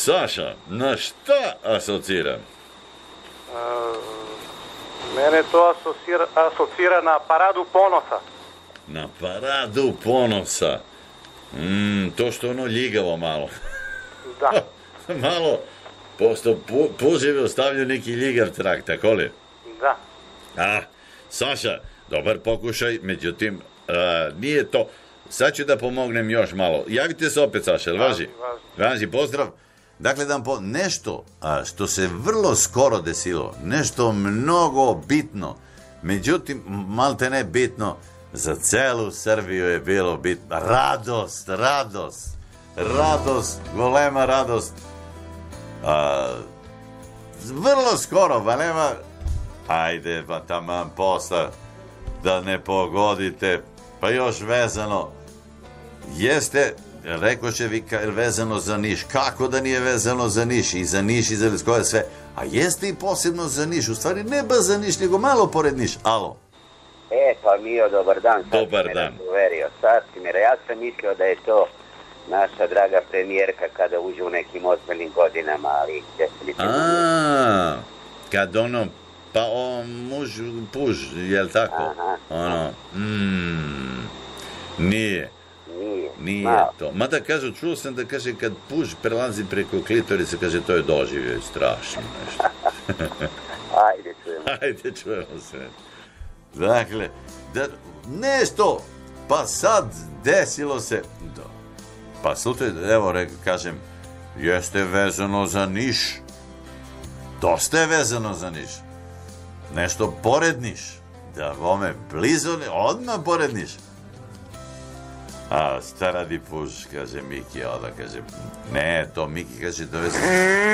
Saša, na šta asocira? Uh, mene to asocira, asocira na paradu ponosa. Na paradu ponosa. Mm, to što ono ljigavo malo. Da. Malo, posto pu, puževi ostavljaju neki ljigav trak, tako li? Da. A, Saša, dobar pokušaj, međutim, a, nije to. Sad ću da pomognem još malo. Javite se opet, Saša, jel važi? Važi, važi, pozdrav. Dakle, da po nešto a, što se vrlo skoro desilo, nešto mnogo bitno, međutim, malte ne bitno, za celu Srbiju je bilo bitno. Radost, radost, radost, golema radost. A, vrlo skoro, pa nema, ajde, pa taman posla, da ne pogodite, pa još vezano, jeste, rekoše vi vezano za Niš, kako da nije vezano za Niš, i za Niš, i za koje sve, a jeste i posebno za Niš, u stvari ne baš za Niš, nego malo pored Niš, alo. E, pa Mio, dobar dan. Sad dobar si dan. Uverio, sad si me, ja sam mislio da je to naša draga premijerka kada uđe u nekim ozbiljnim godinama, ali gdje se mi... A, kad ono, pa o muž, puž, jel tako? Aha. Ono, mm, nije. Nije. Nije Malo. to. Mada kažu, čuo sam da kaže kad puž prelazi preko klitorice, kaže to je doživljaj, strašno nešto. Ajde, čujemo. Ajde, čujemo se. Dakle, da, nešto, pa sad desilo se, da, pa slučajte, evo, re, kažem, jeste vezano za Niš, dosta je vezano za Niš, nešto pored Niš, da vome blizu, odmah pored Niš. A šta radi puž, kaže Miki, onda kaže, ne, to Miki kaže, to vezano.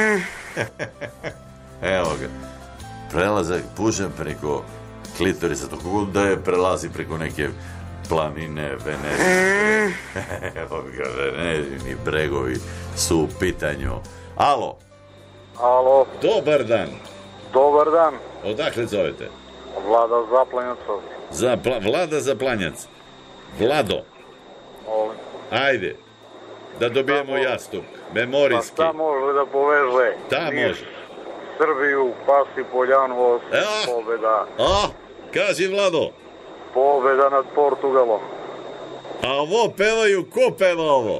Evo ga, prelazak pužem preko klitorisa, tako da je prelazi preko neke planine, Venezije. Evo ga, Venezini bregovi su u pitanju. Alo. Alo. Dobar dan. Dobar dan. Odakle zovete? Vlada Zaplanjac. Za, pla, Vlada Zaplanjac. Vlado. Molim. Ajde. Da dobijemo jastuk. Memorijski. Pa šta može da poveže? Ta može. Srbiju, Pasi Poljanovo, pobjeda. A, kaži Vlado. Pobjeda nad Portugalom. A ovo pevaju, ko peva ovo?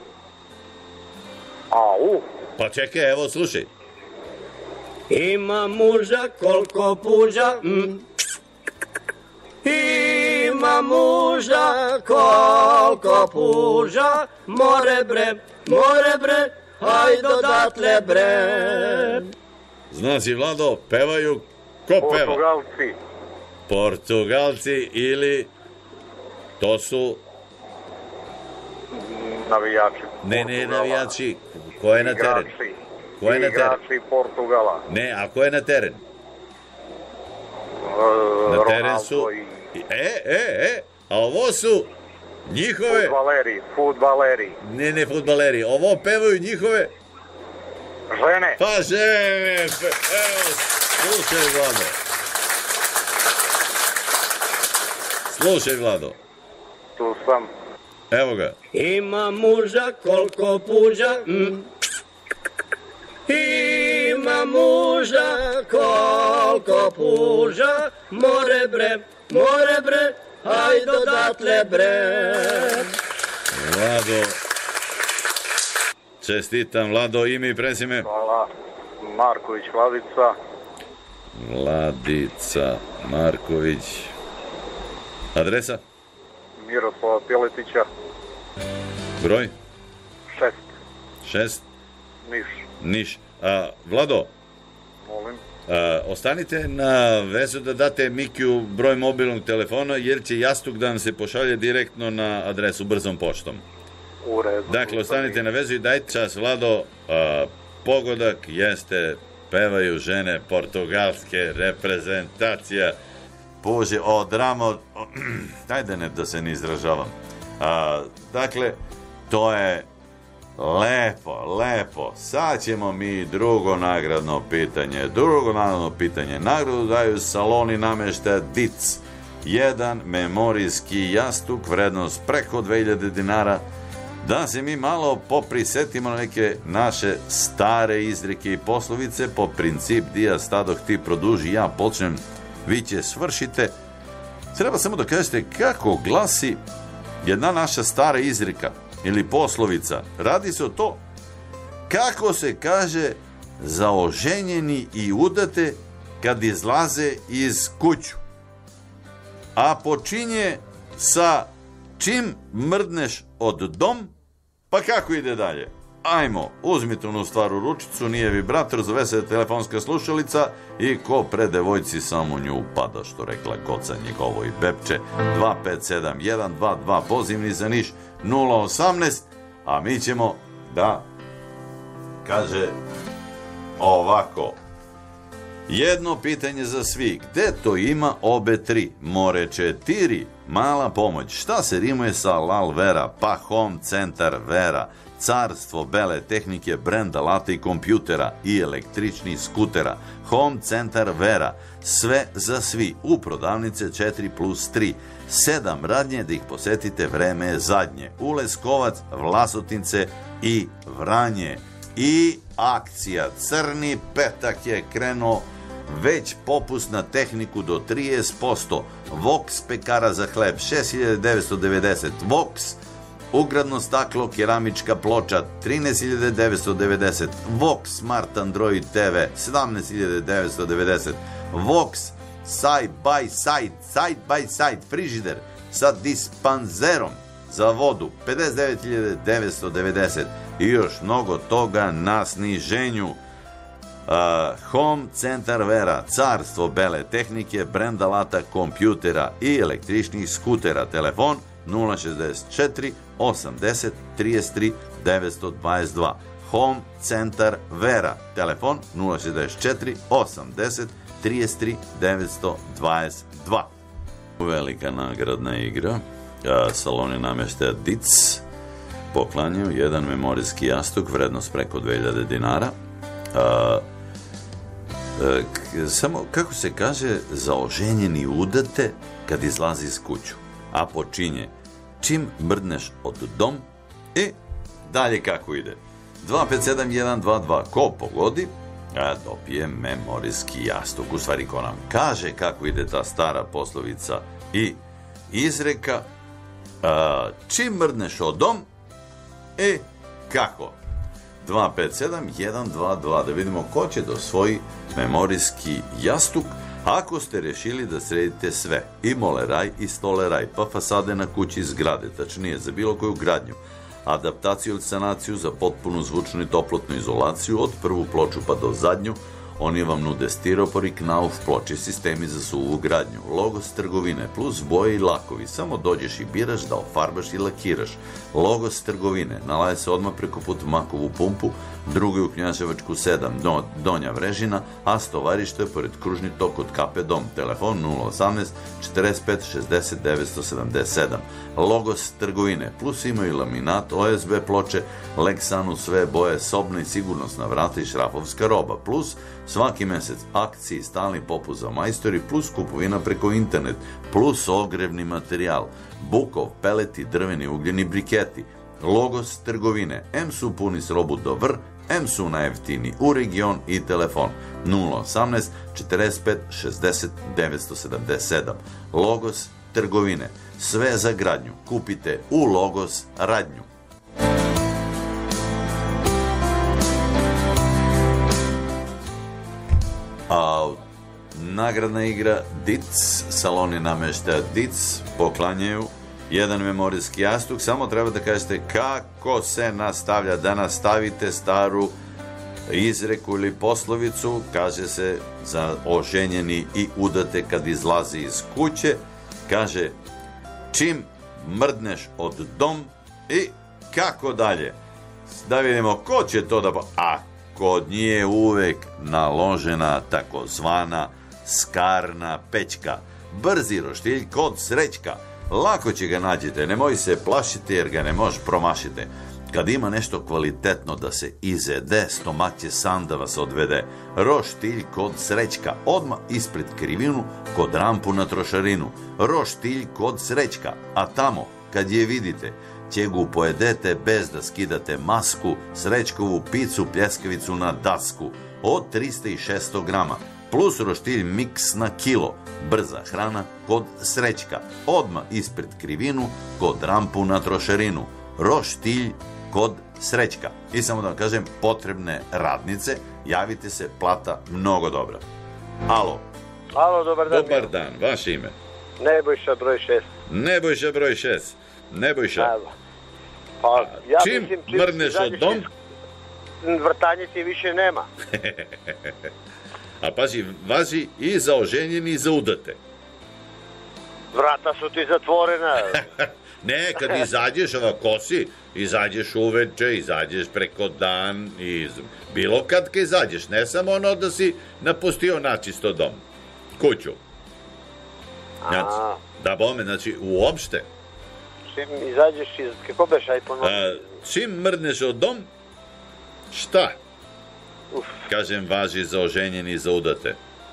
Au. Pa čekaj, evo slušaj. Ima muža koliko puža, mm. Ima muža koliko puža, more bre, more bre, hajde odatle bre. Znaš i Vlado, pevaju, ko peva? Portugalci. Portugalci ili to su... Navijači. Ne, ne, navijači. Ko je na teren? Igrači. Ko je na teren? Igrači Portugala. Ne, a ko je na teren? Uh, na teren su... I... E, e, e, a ovo su njihove... Fudbaleri, fudbaleri. Ne, ne, fudbaleri. Ovo pevaju njihove... Žene. Pa žene, evo, slušaj Vlado. Slušaj Vlado. Tu sam. Evo ga. Ima muža koliko puža, mm. Ima muža koliko puža, more bre, more bre, hajde odatle bre. Vlado. Čestitam, Vlado, ime i prezime. Hvala. Marković Vladica. Vladica Marković. Adresa? Miroslava Pjeletića. Broj? Šest. Šest? Niš. Niš. A, Vlado? Molim. A, ostanite na vezu da date Mikiju broj mobilnog telefona, jer će jastuk da vam se pošalje direktno na adresu brzom poštom. U redu. Dakle, ostanite na vezu i dajte čas, Vlado. A, pogodak jeste, pevaju žene portugalske reprezentacija. Bože, o drama, dajde ne da se ne izražavam. A, dakle, to je lepo, lepo. Sad ćemo mi drugo nagradno pitanje. Drugo nagradno pitanje. Nagradu daju saloni namještaja Dic. Jedan memorijski jastuk, vrednost preko dve hiljade dinara. da se mi malo poprisetimo na neke naše stare izreke i poslovice, po princip dija stadoh ti produži, ja počnem, vi će svršite. Treba samo da kažete kako glasi jedna naša stara izreka ili poslovica. Radi se o to kako se kaže za oženjeni i udate kad izlaze iz kuću. A počinje sa čim mrdneš od dom, pa kako ide dalje? Ajmo, uzmite onu stvaru ručicu, nije vibrator, zove se telefonska slušalica i ko pre devojci samo nju upada, što rekla koca njegovo i bepče. Dva pet sedam jedan dva dva, pozivni za Niš nula osamnaest, a mi ćemo da kaže ovako. Jedno pitanje za svi, gde to ima obe tri? More četiri, mala pomoć. Šta se rimuje sa Lal Vera, pa Home Centar Vera, carstvo bele tehnike, brend alata i kompjutera i električnih skutera. Home Centar Vera, sve za svi, u prodavnice četiri plus tri. Sedam radnje da ih posetite, vreme je zadnje. U Leskovac, Vlasotince i Vranje. I akcija Crni petak je krenuo, već popust na tehniku do trideset posto. Vox pekara za hleb šest hiljada devetsto devedeset. Vox ugradno staklo keramička ploča trinaest hiljada devetsto devedeset. Vox Smart Android te ve sedamnaest hiljada devetsto devedeset. Vox side by side, side by side frižider sa dispanzerom za vodu pedeset devet hiljada devetsto devedeset. I još mnogo toga na sniženju. Uh, Home Centar Vera, carstvo bele tehnike, brend alata, kompjutera i električnih skutera. Telefon nula šezdeset četiri osamdeset trideset tri devetsto dvadeset dva. Home Centar Vera, telefon nula šezdeset četiri osamdeset trideset tri devetsto dvadeset dva. Velika nagradna igra. Saloni namještaja Dic poklanjaju jedan memorijski jastuk, vrednost preko dve hiljade dinara. A, a, samo, kako se kaže, za oženjeni udate kad izlazi iz kuću, a počinje čim mrdneš od dom i dalje kako ide. Dva pet sedam jedan dva dva, ko pogodi, a dobije memorijski jastuk. U stvari, ko nam kaže kako ide ta stara poslovica i izreka, a, čim mrdneš od dom i kako. Dva pet sedam jedan dva dva, da vidimo ko će da osvoji memorijski jastuk ako ste rešili da sredite sve, i moleraj i stoleraj, pa fasade na kući, zgrade, tačnije za bilo koju gradnju, adaptaciju ili sanaciju za potpunu zvučnu i toplotnu izolaciju od prvu ploču pa do zadnju. Oni vam nude stiropor i knauf ploče, sistemi za suvu gradnju, Logos trgovine plus boje i lakovi. Samo dođeš i biraš da ofarbaš i lakiraš. Logos trgovine nalazi se odmah preko put Makovu pumpu, drugi u Knjaževačku sedam, do, Donja Vrežina, a stovarište je pored kružni tok od Kape Dom. Telefon nula osamnaest četrdeset pet šezdeset devetsto sedamdeset sedam. Logos trgovine plus imaju laminat, O S B ploče, Lexanu, sve boje, sobna i sigurnosna vrata i šrafovska roba, plus svaki mesec akciji, stalni popust za majstori, plus kupovina preko internet, plus ogrevni materijal, bukov, peleti, drveni, ugljeni briketi. Logos trgovine, em su puni s robu do vr, em su najeftini u region i telefon nula osamnaest četrdeset pet šezdeset devetsto sedamdeset sedam. Logos trgovine, sve za gradnju kupite u Logos radnju. A nagradna igra Dic, saloni namještaja Dic poklanjaju jedan memorijski jastuk. Samo treba da kažete kako se nastavlja, da nastavite staru izreku ili poslovicu. Kaže se za oženjeni i udate kad izlazi iz kuće, kaže čim mrdneš od dom i kako dalje. Da vidimo ko će to da... A kod nje je uvek naložena takozvana skarna pećka. Brzi roštilj kod Srećka. Lako će ga nađete, nemoj se plašiti jer ga ne možeš promašiti. Kad ima nešto kvalitetno da se izede, stomak će sam da vas odvede. Roštilj kod Srećka, odmah ispred krivinu, kod rampu na trošarinu. Roštilj kod Srećka, a tamo, kad je vidite, ćegu pojedete bez da skidate masku, srećkovu picu, pljeskavicu na dasku od trista i šesto grama, plus roštilj miks na kilo, brza hrana kod Srećka, odmah ispred krivinu kod rampu na trošarinu, roštilj kod Srećka. I samo da vam kažem, potrebne radnice, javite se, plata mnogo dobra. Alo. Alo, dobar dan. Dobar dan, vaše ime? Nebojša broj šest. Nebojša broj šest. Nebojša. Pa, ja čim mislim, čim mrneš od dom? Vrtanje ti više nema. A pazi, važi i za oženjeni i za udate. Vrata su ti zatvorena. Ne, kad izađeš ovako si, izađeš uveče, izađeš preko dan, iz... bilo kad kad izađeš, ne samo ono da si napustio načisto dom, kuću. Znači, da bome, znači, uopšte. Čim izađeš iz, kako beš, aj ponovno? Čim mrneš od dom, šta? Uf. Kažem, važi za oženjeni i za udate.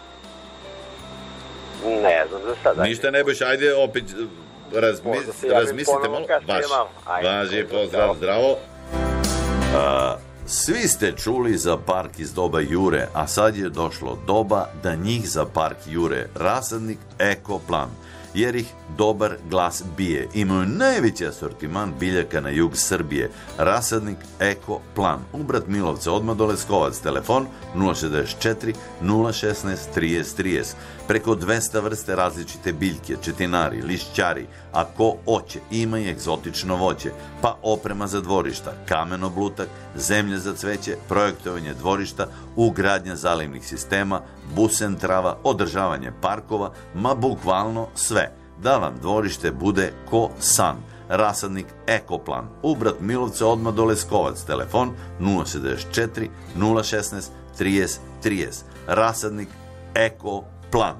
Ne znam, za sada. Ništa ne boš, ajde opet razmi, razmislite malo. Važi, važi, pozdrav, zdravo. A, svi ste čuli za park iz doba Jure, a sad je došlo doba da njih za park Jure rasadnik Ekoplan, jer ih dobar glas bije. Imaju najveći asortiman biljaka na jug Srbije. Rasadnik Ekoplan. U Brat Milovca, odmah do Leskovac. Telefon nula šezdeset četiri nula šesnaest trideset trideset. Preko dvesta vrste različite biljke, četinari, lišćari, a ko oće, ima i egzotično voće, pa oprema za dvorišta, kameno blutak, zemlje za cveće, projektovanje dvorišta, ugradnja zalivnih sistema, busen trava, održavanje parkova, ma bukvalno sve. Da vam dvorište bude ko san. Rasadnik Ekoplan. U Brat Milovca, odmah do Leskovac. Telefon nula šezdeset četiri nula šesnaest trideset trideset. Rasadnik Ekoplan.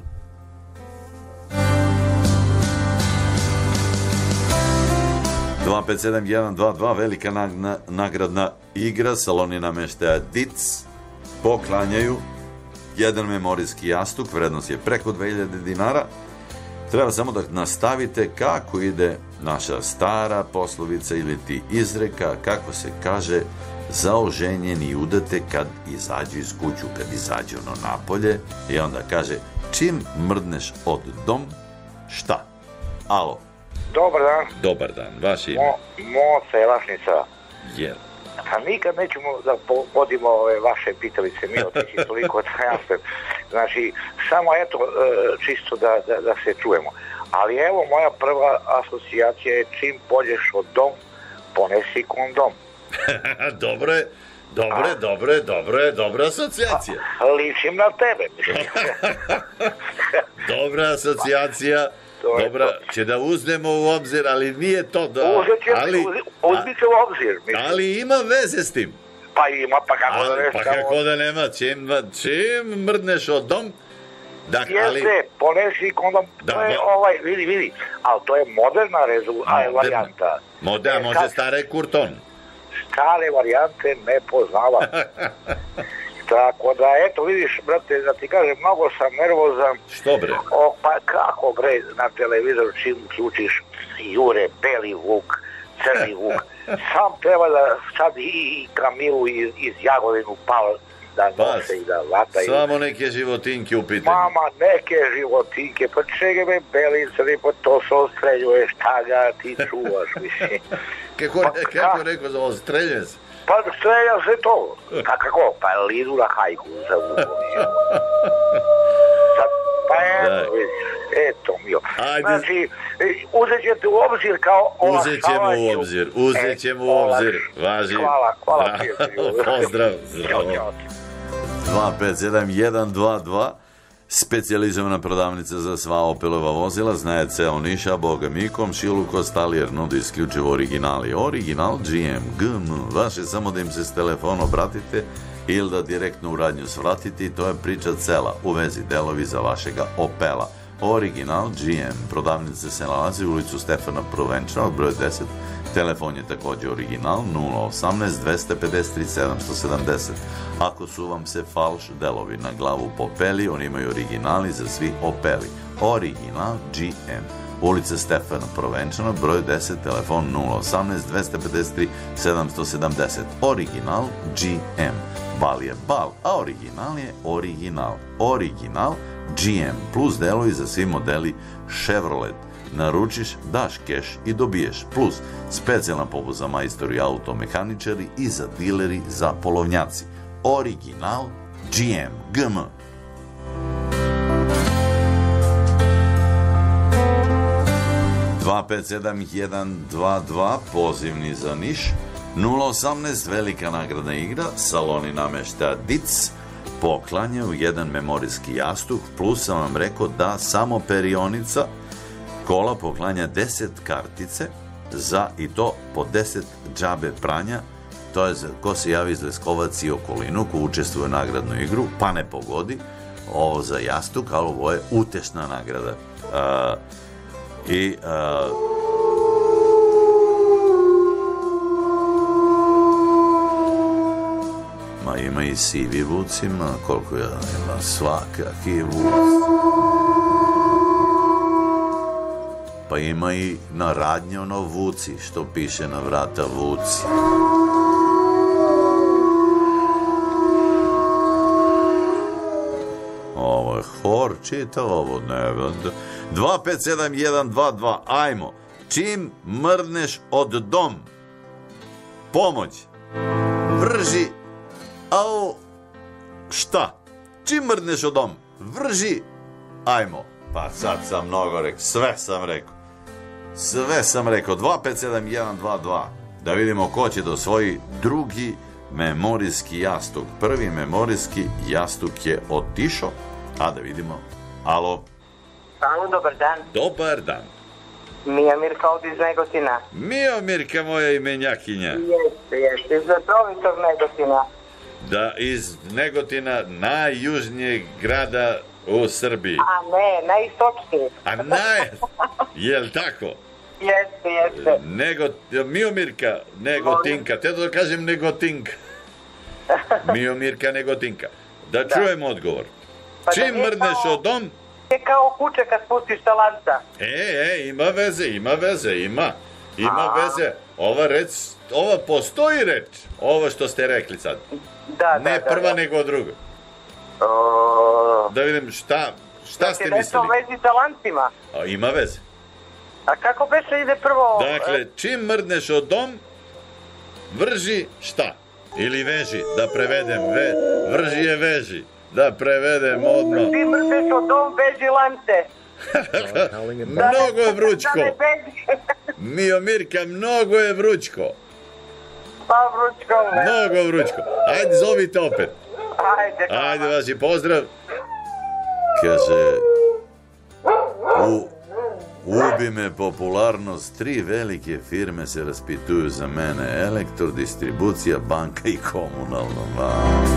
dva pet sedam jedan dva dva, velika na, nagradna igra. Saloni namještaja Dic poklanjaju jedan memorijski jastuk, vrednost je preko dve hiljade dinara. Treba samo da nastavite kako ide naša stara poslovica ili ti izreka, kako se kaže, za oženjeni udate kad izađu iz kuću, kad izađu ono napolje, i onda kaže, čim mrdneš od dom, šta? Alo. Dobar dan. Dobar dan, vaš ime? Mo, Moca je Lašnica. Jer? A nikad nećemo da vodimo ove vaše pitalice, mi otići toliko transfer. Znači, samo eto, čisto da, da, da se čujemo. Ali evo, moja prva asocijacija je čim pođeš od dom, ponesi kondom. Dobro je, dobro je, dobro je, dobro je, dobra asocijacija. A, ličim na tebe. Dobra asocijacija. Dobra, će da uzmemo u obzir, ali nije to da... Uzet će, ali, uzmi se u obzir. Mislim. Ali ima veze s tim. Pa ima, pa kako ali, da ne... Pa kako da nema, čim, čim mrdneš od dom... Dak, Jeste, ali... ponesi kondom, da, to je mo... ovaj, vidi, vidi, ali to je moderna rezu, aj, varijanta. Moderna, e, može kad... stare kurton. Stare varijante ne poznava. Tako da, eto, vidiš, brate, da ti kažem, mnogo sam nervozan. Što, bre? O, pa kako, bre, na televizoru čim uključiš Jure, Beli Vuk, Crni Vuk. Sam treba da sad i Kamilu iz, iz Jagodinu pao da nose pa, i da vataju. Samo neke životinke u pitanju. Mama, neke životinke, pa čega me Beli, Crni, pa to se ostreljuje, šta ga ti čuvaš, mislim. Kako, pa, kako rekao za ostreljuje se? Pa strelja se to. A kako? Pa lidu na hajku za Vukom. Pa eto, vidiš, eto mio. Znači, uzet ćete u obzir kao olakšavanju. Uzet ćemo u obzir, uzet ćemo u obzir. Važi. Hvala, hvala. Pozdrav, zdravo. dva pet sedam jedan dva dva, specijalizovana prodavnica za sva Opelova vozila, znaje ceo Niša, Boga mi, komšilu Kostalijer nudi isključivo originali. Original G M, G M, vaše samo da im se s telefona obratite ili da direktno u radnju svratite, to je priča cela, u vezi delovi za vašega Opela. Original G M, prodavnica se nalazi u ulicu Stefana Provenčana, broj deset, telefon je također original nula osamnaest dvesta pedeset tri sedamsto sedamdeset. Ako su vam se falš delovi na glavu popeli, oni imaju originali za svi Opeli. Original G M. ulica Stefana Provenčanog, broj deset, telefon nula osamnaest dvesta pedeset tri sedamsto sedamdeset. Original G M. Bal je bal, a original je original. Original G M plus delovi za svi modeli Chevrolet. Naručiš, daš keš i dobiješ. Plus specijalna pomoć za majstori automehaničari i za dileri za polovnjaci. Original G M. G M. dva pet sedam jedan dva dva, pozivni za Niš. nula osamnaest, velika nagradna igra, saloni nameštaja Dic poklanjaju jedan memorijski jastuk, plus sam vam rekao da samo perionica kola poklanja deset kartice za, i to po deset džabe pranja. To je za ko se javi iz Leskovac i okolinu, ko učestvuje u nagradnu igru, pa ne pogodi ovo za jastuk, ali ovo je utešna nagrada. Uh, i uh, ma ima i sivi vuci, ma koliko ja ima svakaki vuc. Pa ima i na radnje ono vuci, što piše na vrata vuci. Ovo je hor, čita ovo, ne, dva pet sedam jedan dva dva, ajmo. Čim mrdneš od dom, pomoć, vrži, au, šta? Čim mrdneš od dom, vrži, ajmo. Pa sad sam mnogo rekao, sve sam rekao. Sve sam rekao, dva pet sedam jedan dva dva. Da vidimo ko će da svoji drugi memorijski jastuk. Prvi memorijski jastuk je otišao, a da vidimo. Alo. Alo, dobar dan. Dobar dan. Mija Mirka ovdje iz Negotina. Mija Mirka, moja imenjakinja. Jeste, jeste, iz Vetrovitog Negotina. Da, iz Negotina, najjužnijeg grada u Srbiji. A ne, najistočniji. A naj... Jel tako? Jeste, jeste. Nego, Miomirka, Negotinka, te da kažem Negotinka. Miomirka, Negotinka. Da čujem odgovor. Pa čim mrdneš od dom... Je kao kuće kad spustiš sa lanca. E, e, ima veze, ima veze, ima. Ima A. veze. Ova reč, ova postoji reč. Ovo što ste rekli sad. Da, ne da, prva, da. nego druga. O... Da vidim šta, šta ste znači, mislili. Znači, vezi sa lancima. A, ima veze. A kako beše ide prvo... Dakle, čim mrdneš od dom, vrži šta? Ili veži, da prevedem. Ve, vrži je veži. Da prevedem odmah. Čim mrdneš od dom, veži lance. Mnogo je vrućko. Mio Mirka, mnogo je vrućko. Pa vrućko. Mnogo vrućko. Ajde, zovite opet. Ajde. Ajde, vaši pozdrav. Kaže, u, ubi me popularnost, tri velike firme se raspituju za mene, elektrodistribucija, banka i komunalno.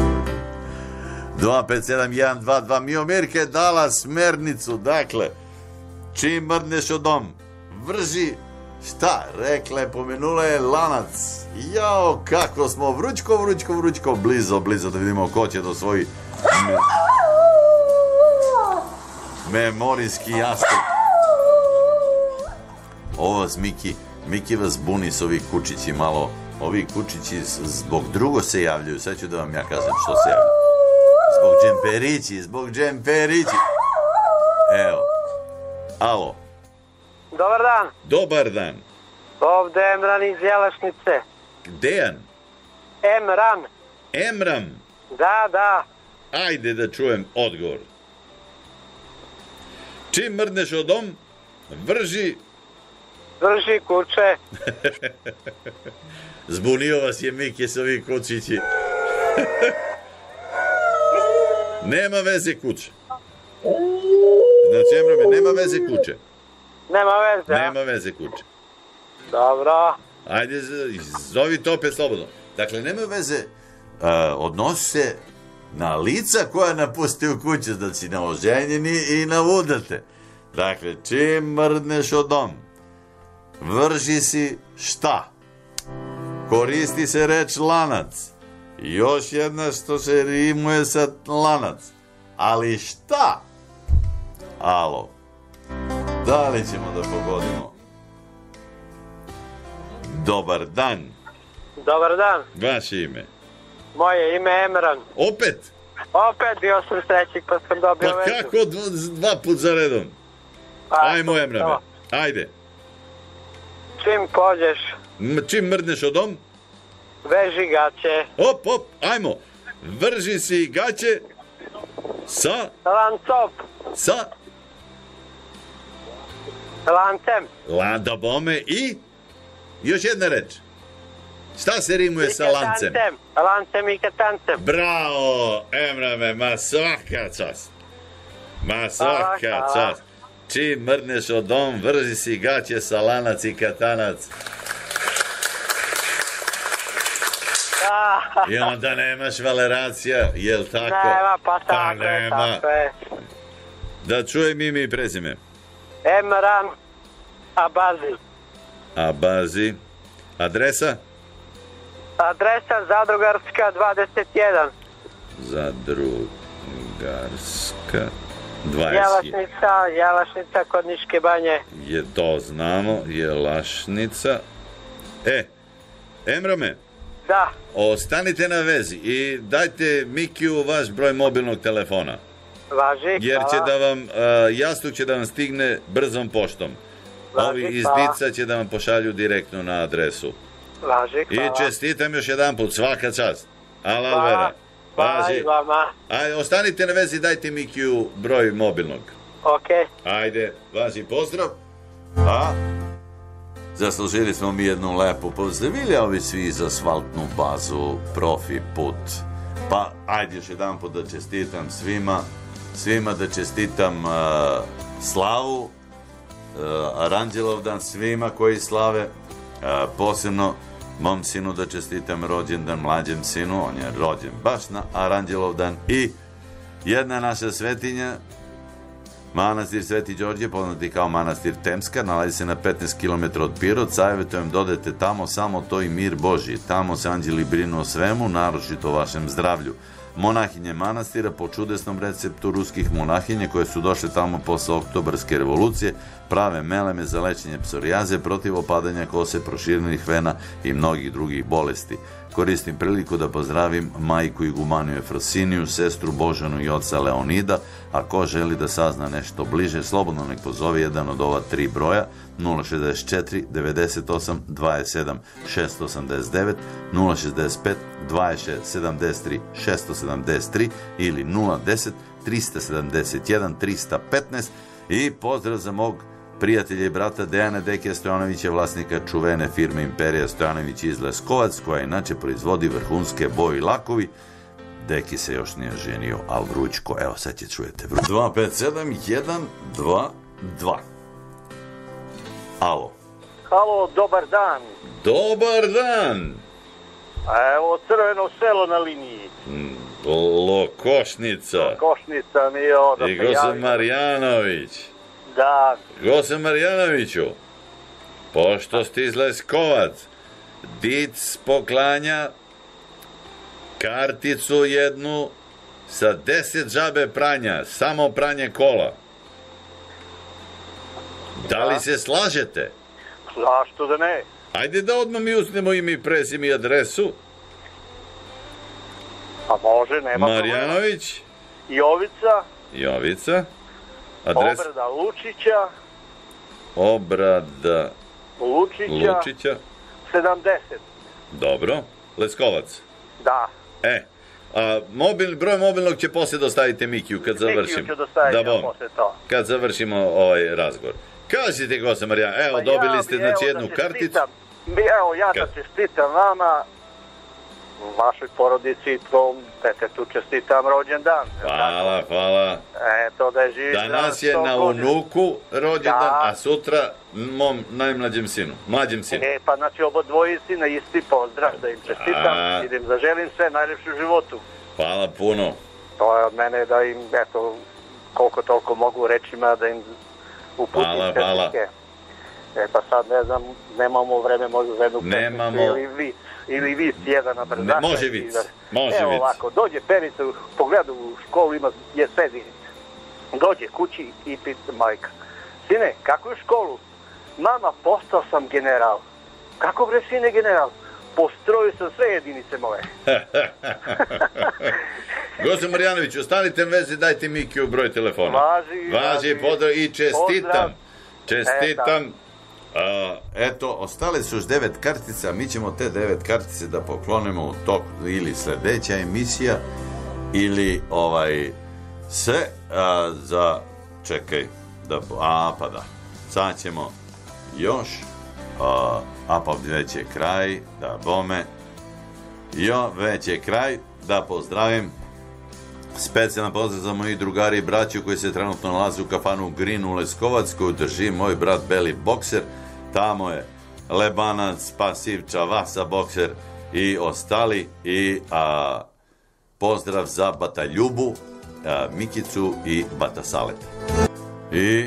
dva pet sedam jedan dva dva, Mio Mirka je dala smernicu, dakle, čim mrdneš od dom, vrži, šta, rekla je, pomenula je lanac. Jao, kako smo, vrućko, vrućko, vrućko, blizo, blizo, da vidimo ko će do svojih me, memorijski jastuk. Ovo vas, Miki, Miki vas buni s ovih kučići malo, ovi kučići zbog drugo se javljaju, sad ću da vam ja kažem što se javljaju. Zbog džemperići, zbog džemperići. Evo, alo. Dobar dan. Dobar dan. Ovde je Emran iz Jelašnice. Dejan? Emran. Emran? Da, da. Ajde da čujem odgovor. Čim mrdneš od dom, vrži... Vrži kuće. Zbunio vas je Miki s ovih kućići. Nema veze kuće. Znači, Emrame, nema veze kuće. Nema veze, a? Nema veze kuće. Dobro. Ajde, zovite opet slobodno. Dakle, nema veze, uh, odnosi se na lica koja napusti u kuću, znači na oženjeni i na udate. Dakle, čim mrdneš od dom, vrži si šta? Koristi se reč lanac. Još jedna što se rimuje sa lanac. Ali šta? Alo. Da li ćemo da pogodimo? Dobar dan. Dobar dan. Vaše ime? Moje ime je Emran. Opet? Opet bio sam treći pa sam dobio Pa vezu. kako dva, dva put za redom? Ajmo, Emrame. Ajde. Čim pođeš, M- čim mrdneš od dom? veži gaće. Op, op, ajmo. Vrži si gaće sa... Lancop. Sa... Lancem. Landa bome i... Još jedna reč. Šta se rimuje sa lancem? Katancem. Lancem i katancem. Bravo, Emrame, ma svaka čast. Ma svaka Hvala. čast. Čim mrdneš od dom, vrži si gaće sa lanac i katanac. Da. I onda nemaš valeracija, jel tako? Nema, pa Pa tako je, nema. tako je. Da čujem ime i prezime. Emran Abazi. Abazi. Adresa? Adresa Zadrugarska dvadeset jedan. Zadrugarska dvadeset. Jelašnica, Jelašnica kod Niške banje. Je, to znamo, Jelašnica. E, Emrame. Da. Ostanite na vezi i dajte Mikiju vaš broj mobilnog telefona. Važi, Jer će hvala. da vam, uh, jastuk će da vam stigne brzom poštom. Važi, Ovi iz hvala. Dica će da vam pošalju direktno na adresu. Važi, I hvala. čestitam još jedan put, svaka čast. Ala Hvala. Alvera. Hvala Važi. i vama. Ajde, ostanite na vezi, dajte Mikiju broj mobilnog. Okej. Ajde, važi, pozdrav. A? Zaslužili smo mi jednu lepu pozdravili, a ovi svi za asfaltnu bazu Profi Put. Pa, ajde još jedan put da čestitam svima, svima da čestitam uh, slavu, uh, Aranđelovdan svima koji slave, uh, posebno mom sinu da čestitam rođendan, mlađem sinu, on je rođen baš na Aranđelovdan. I jedna naša svetinja, Manastir Sveti Đorđe, poznati kao Manastir Temska, nalazi se na petnaest kilometara od Pirot. Savjetujem dodete tamo samo to i mir Božji. Tamo se anđeli brinu o svemu, naročito o vašem zdravlju. Monahinje manastira po čudesnom receptu ruskih monahinje koje su došle tamo posle oktobarske revolucije prave meleme za lečenje psorijaze, protiv opadanja kose, proširenih vena i mnogih drugih bolesti. Koristim priliku da pozdravim majku Igumaniju Efrosiniju, sestru Božanu i oca Leonida. Ako želi da sazna nešto bliže, slobodno nek pozove jedan od ova tri broja nula šezdeset četiri devedeset osam dvadeset sedam šesto osamdeset devet, nula šezdeset pet dvadeset šest sedamdeset tri šesto sedamdeset tri ili nula deset trista sedamdeset jedan trista petnaest. I pozdrav za mog prijatelja i brata Dejana Deke Stojanovića, vlasnika čuvene firme Imperija Stojanović iz Leskovac, koja inače proizvodi vrhunske boje i lakovi. Deki se još nije ženio, al vrućko, evo sad će čujete. dva pet sedam jedan dva dva. Alo. Halo, dobar dan. Dobar dan. A evo Crveno selo na liniji. Lokošnica. Košnica mi je ovo da I se Gosan javim. Marjanović. Da. Gosan Marjanoviću, pošto ste iz Leskovac, Dic poklanja karticu jednu sa deset žabe pranja, samo pranje kola. Da li se slažete? Zašto da ne? Ajde da odmah mi uzmemo ime i prezime i adresu. Pa može, nema Marjanović. Jovica. Jovica. Adres... Obrada Lučića. Obrada Lučića. Lučića. sedamdeset. Dobro. Leskovac. Da. E, a, mobil, broj mobilnog će poslije dostaviti Mikiju kad završimo. Mikiju ću dostaviti da bom, posle to. kad završimo ovaj razgovor. Kažite, Gosan Marjan, evo, Pa dobili ja ste bi, znači evo, jednu da karticu. čestitam. Evo, ja da Kad? čestitam vama, vašoj porodici i tvom detetu čestitam rođendan. Hvala, hvala. Eto, da je živi. Danas je na unuku rođendan, Da. a sutra mom najmlađem sinu, mlađem sinu. E, pa znači obo dvojici na isti pozdrav, da im čestitam A. i da im zaželim sve najljepše u životu. Hvala puno. To je od mene da im, eto, koliko toliko mogu rečima da im uputim Hvala, hvala. čestitke. E, pa sad ne znam, nemamo vreme, možda za jednu Nemamo. pesmicu ili vi, ili vi jedan na brzaka. Ne, može i vic, da- može Evo vic. ovako, dođe perica u pogledu u školu, ima, je sedi, dođe kući i pita majka, Sine, kako je u školu? Mama, postao sam general. Kako bre, sine, general? Postrojio sam sve jedinice moje. Gospodin Marjanović, ostanite u vezi, dajte Mikiju broj telefona. Važi, važi. Pozdrav i čestitam. Pozdrav. Čestitam. A, eto, ostale su još devet kartica, mi ćemo te devet kartice da poklonimo u toku ili sledeća emisija ili ovaj sve a, za, čekaj, da, a pa da, sad ćemo još, a, a pa već je kraj, da bome, jo, već je kraj, da pozdravim, specijalan pozdrav za moji drugari i braću koji se trenutno nalaze u kafanu Green u Leskovac, koju drži moj brat Beli Bokser, tamo je Lebanac, Pasivča, Vasa Bokser i ostali i a, pozdrav za Bata Ljubu, a, Mikicu i Bata Saleta. I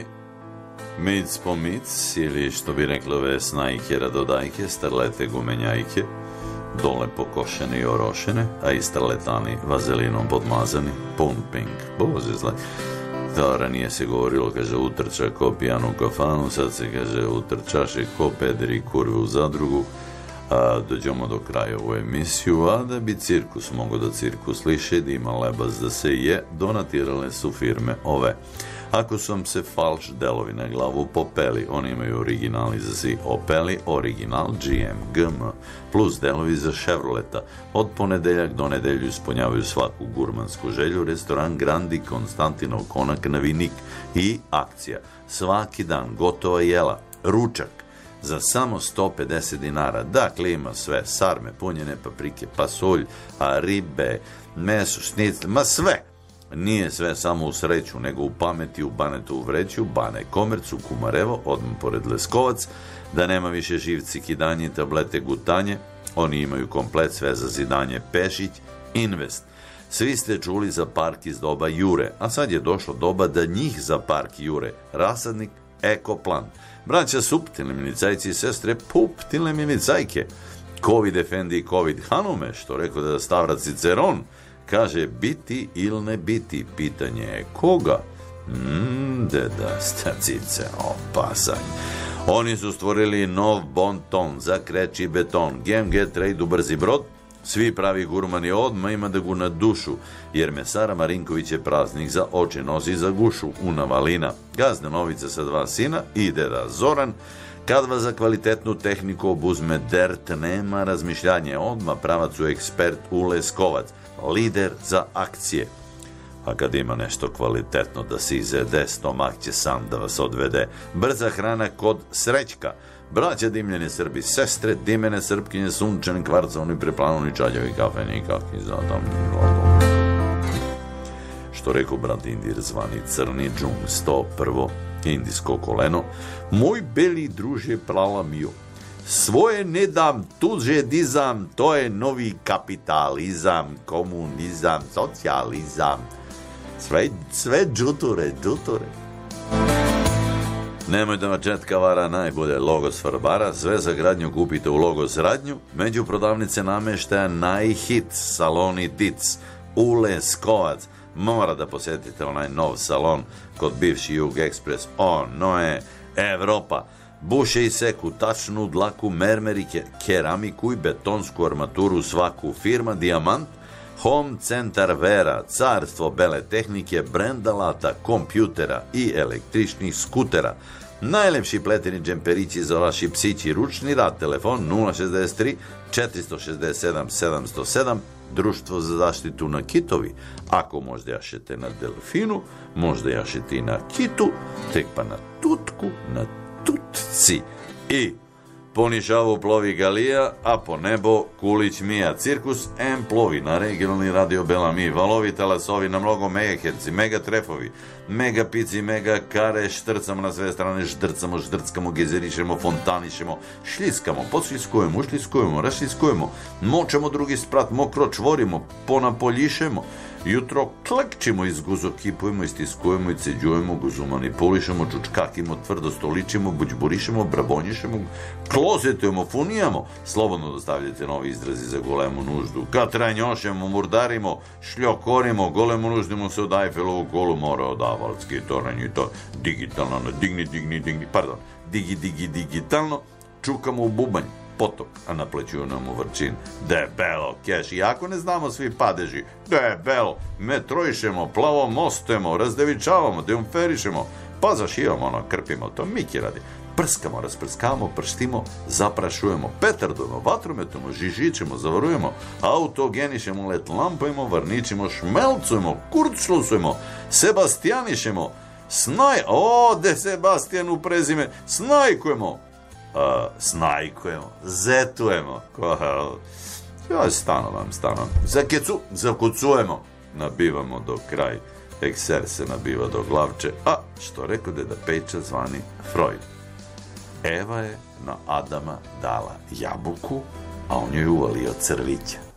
mic po mic, ili što bi reklo Vesnajke, Radodajke, starlete gumenjajke, dole pokošene i orošene, a i starletani vazelinom podmazani, pun pink, bože zla. Da, ranije se govorilo, kaže, utrča ko pijan u kafanu, sad se kaže, utrčaše ko pederi kurve u zadrugu, a dođemo do kraja ovu emisiju, a da bi cirkus mogo da cirkus liše, da ima lebas da se je, donatirale su firme ove. Ako su vam se falš delovi na glavu popeli, oni imaju originali za svi Opeli, original G M, G M, plus delovi za Chevroleta. Od ponedeljak do nedelju ispunjavaju svaku gurmansku želju, restoran Grandi Konstantinov Konak na Vinik i akcija. Svaki dan gotova jela, ručak, za samo sto pedeset dinara. Dakle, ima sve, sarme, punjene paprike, pasulj, a ribe, meso, šnicl, ma sve. Nije sve samo u sreću, nego u pameti, u Banetu u Vreću, Bane Komercu, Kumarevo, odmah pored Leskovac, da nema više živci, kidanje, tablete, gutanje, oni imaju komplet sve za zidanje, Pešić, Invest. Svi ste čuli za park iz doba Jure, a sad je došlo doba da njih za park Jure, rasadnik, ekoplan. Braća suptilne milicajci i sestre puptilne milicajke. Covid efendi i Covid Hanume, što rekao da Stavra Ciceron, kaže, biti ili ne biti, pitanje je koga? Mmm, deda stacice, opasanj. Oni su stvorili nov bon ton za kreći beton, G M G Trade u Brzi Brod, svi pravi gurmani odmah ima da gu na dušu, jer mesara Marinković je praznik za oči, nosi za gušu, una valina, gazne novice sa dva sina i deda Zoran. Kad vas za kvalitetnu tehniku obuzme dert, nema razmišljanja, odmah pravac u ekspert u Leskovac, lider za akcije. A kad ima nešto kvalitetno da se izede, stomak će sam da vas odvede. Brza hrana kod Srećka. Braća dimljeni Srbi, sestre dimene Srpkinje, sunčani, kvarcovni, preplanoni, čađavi, kafeni, kakvi zadomni logom. Što rekao brat Indir zvani Crni džung, sto prvo indijsko koleno. Moj beli druže pralamio, svoje ne dam, tuđe dizam, to je novi kapitalizam, komunizam, socijalizam. Sve, sve džuture, džuture. Nemoj da mačetka vara, najbolje Logos Farbara, sve za gradnju kupite u Logos Radnju, među prodavnice nameštaja najhit, saloni Dic, u Leskovac. Mora da posjetite onaj nov salon kod bivši Jug Ekspres, ono je Evropa. Buše i seku, tačnu dlaku, mermerike, keramiku i betonsku armaturu svaku firma, Dijamant, Home Centar Vera, carstvo bele tehnike, brend alata, kompjutera i električnih skutera. Najlepši pleteni džemperići za vaši psići, ručni rad, telefon nula šezdeset tri četiri šezdeset sedam sedamsto sedam, Društvo za zaštitu na kitovi. Ako možda jašete na delfinu, možda jašete i na kitu, tek pa na tutku, na tutci. I po Nišavu plovi Galija, a po nebo Kulić Mija. Cirkus M plovi na regionalni radio Bela Mi. Valovi, talasovi na mnogo megaherci, mega trefovi, mega pici, mega kare, štrcamo na sve strane, ždrcamo, ždrckamo, gezerišemo, fontanišemo, šljiskamo, podšliskujemo, ušliskujemo, rašliskujemo, močemo drugi sprat, mokro čvorimo, ponapoljišemo, Jutro klekčimo, izguzokipujemo, istiskujemo i ceđujemo, guzumanipulišemo, čučkakimo, tvrdo stoličimo, buđburišemo, brabonjišemo, klozetujemo, funijamo. Slobodno dostavljate novi izrazi za golemu nuždu. Katranjošemo, murdarimo, šljokorimo, golemu nuždimo se od Eiffelovog golu mora od Avalski toranj i to digitalno, digni, digni, digni, pardon, digi, digi, digitalno, čukamo u bubanj, potok, a naplećuju nam u vrčin. Debelo, keš, iako ne znamo svi padeži, debelo, metroišemo, plavo mostujemo, razdevičavamo, deumferišemo, pa zašivamo, ono, krpimo, to Miki radi. Prskamo, rasprskamo, prštimo, zaprašujemo, petardujemo, vatrometujemo, žižićemo, zavarujemo, autogenišemo, let lampujemo, varničimo, šmelcujemo, kurcšlusujemo, sebastijanišemo, snaj, o, de Sebastijan u prezime, snajkujemo, Uh, snajkujemo, zetujemo, ja stanovam, stanovam, zakecu, zakucujemo, nabivamo do kraj, ekser se nabiva do glavče, a što rekao Deda Pejča zvani Freud. Eva je na Adama dala jabuku, a on joj uvalio crvića.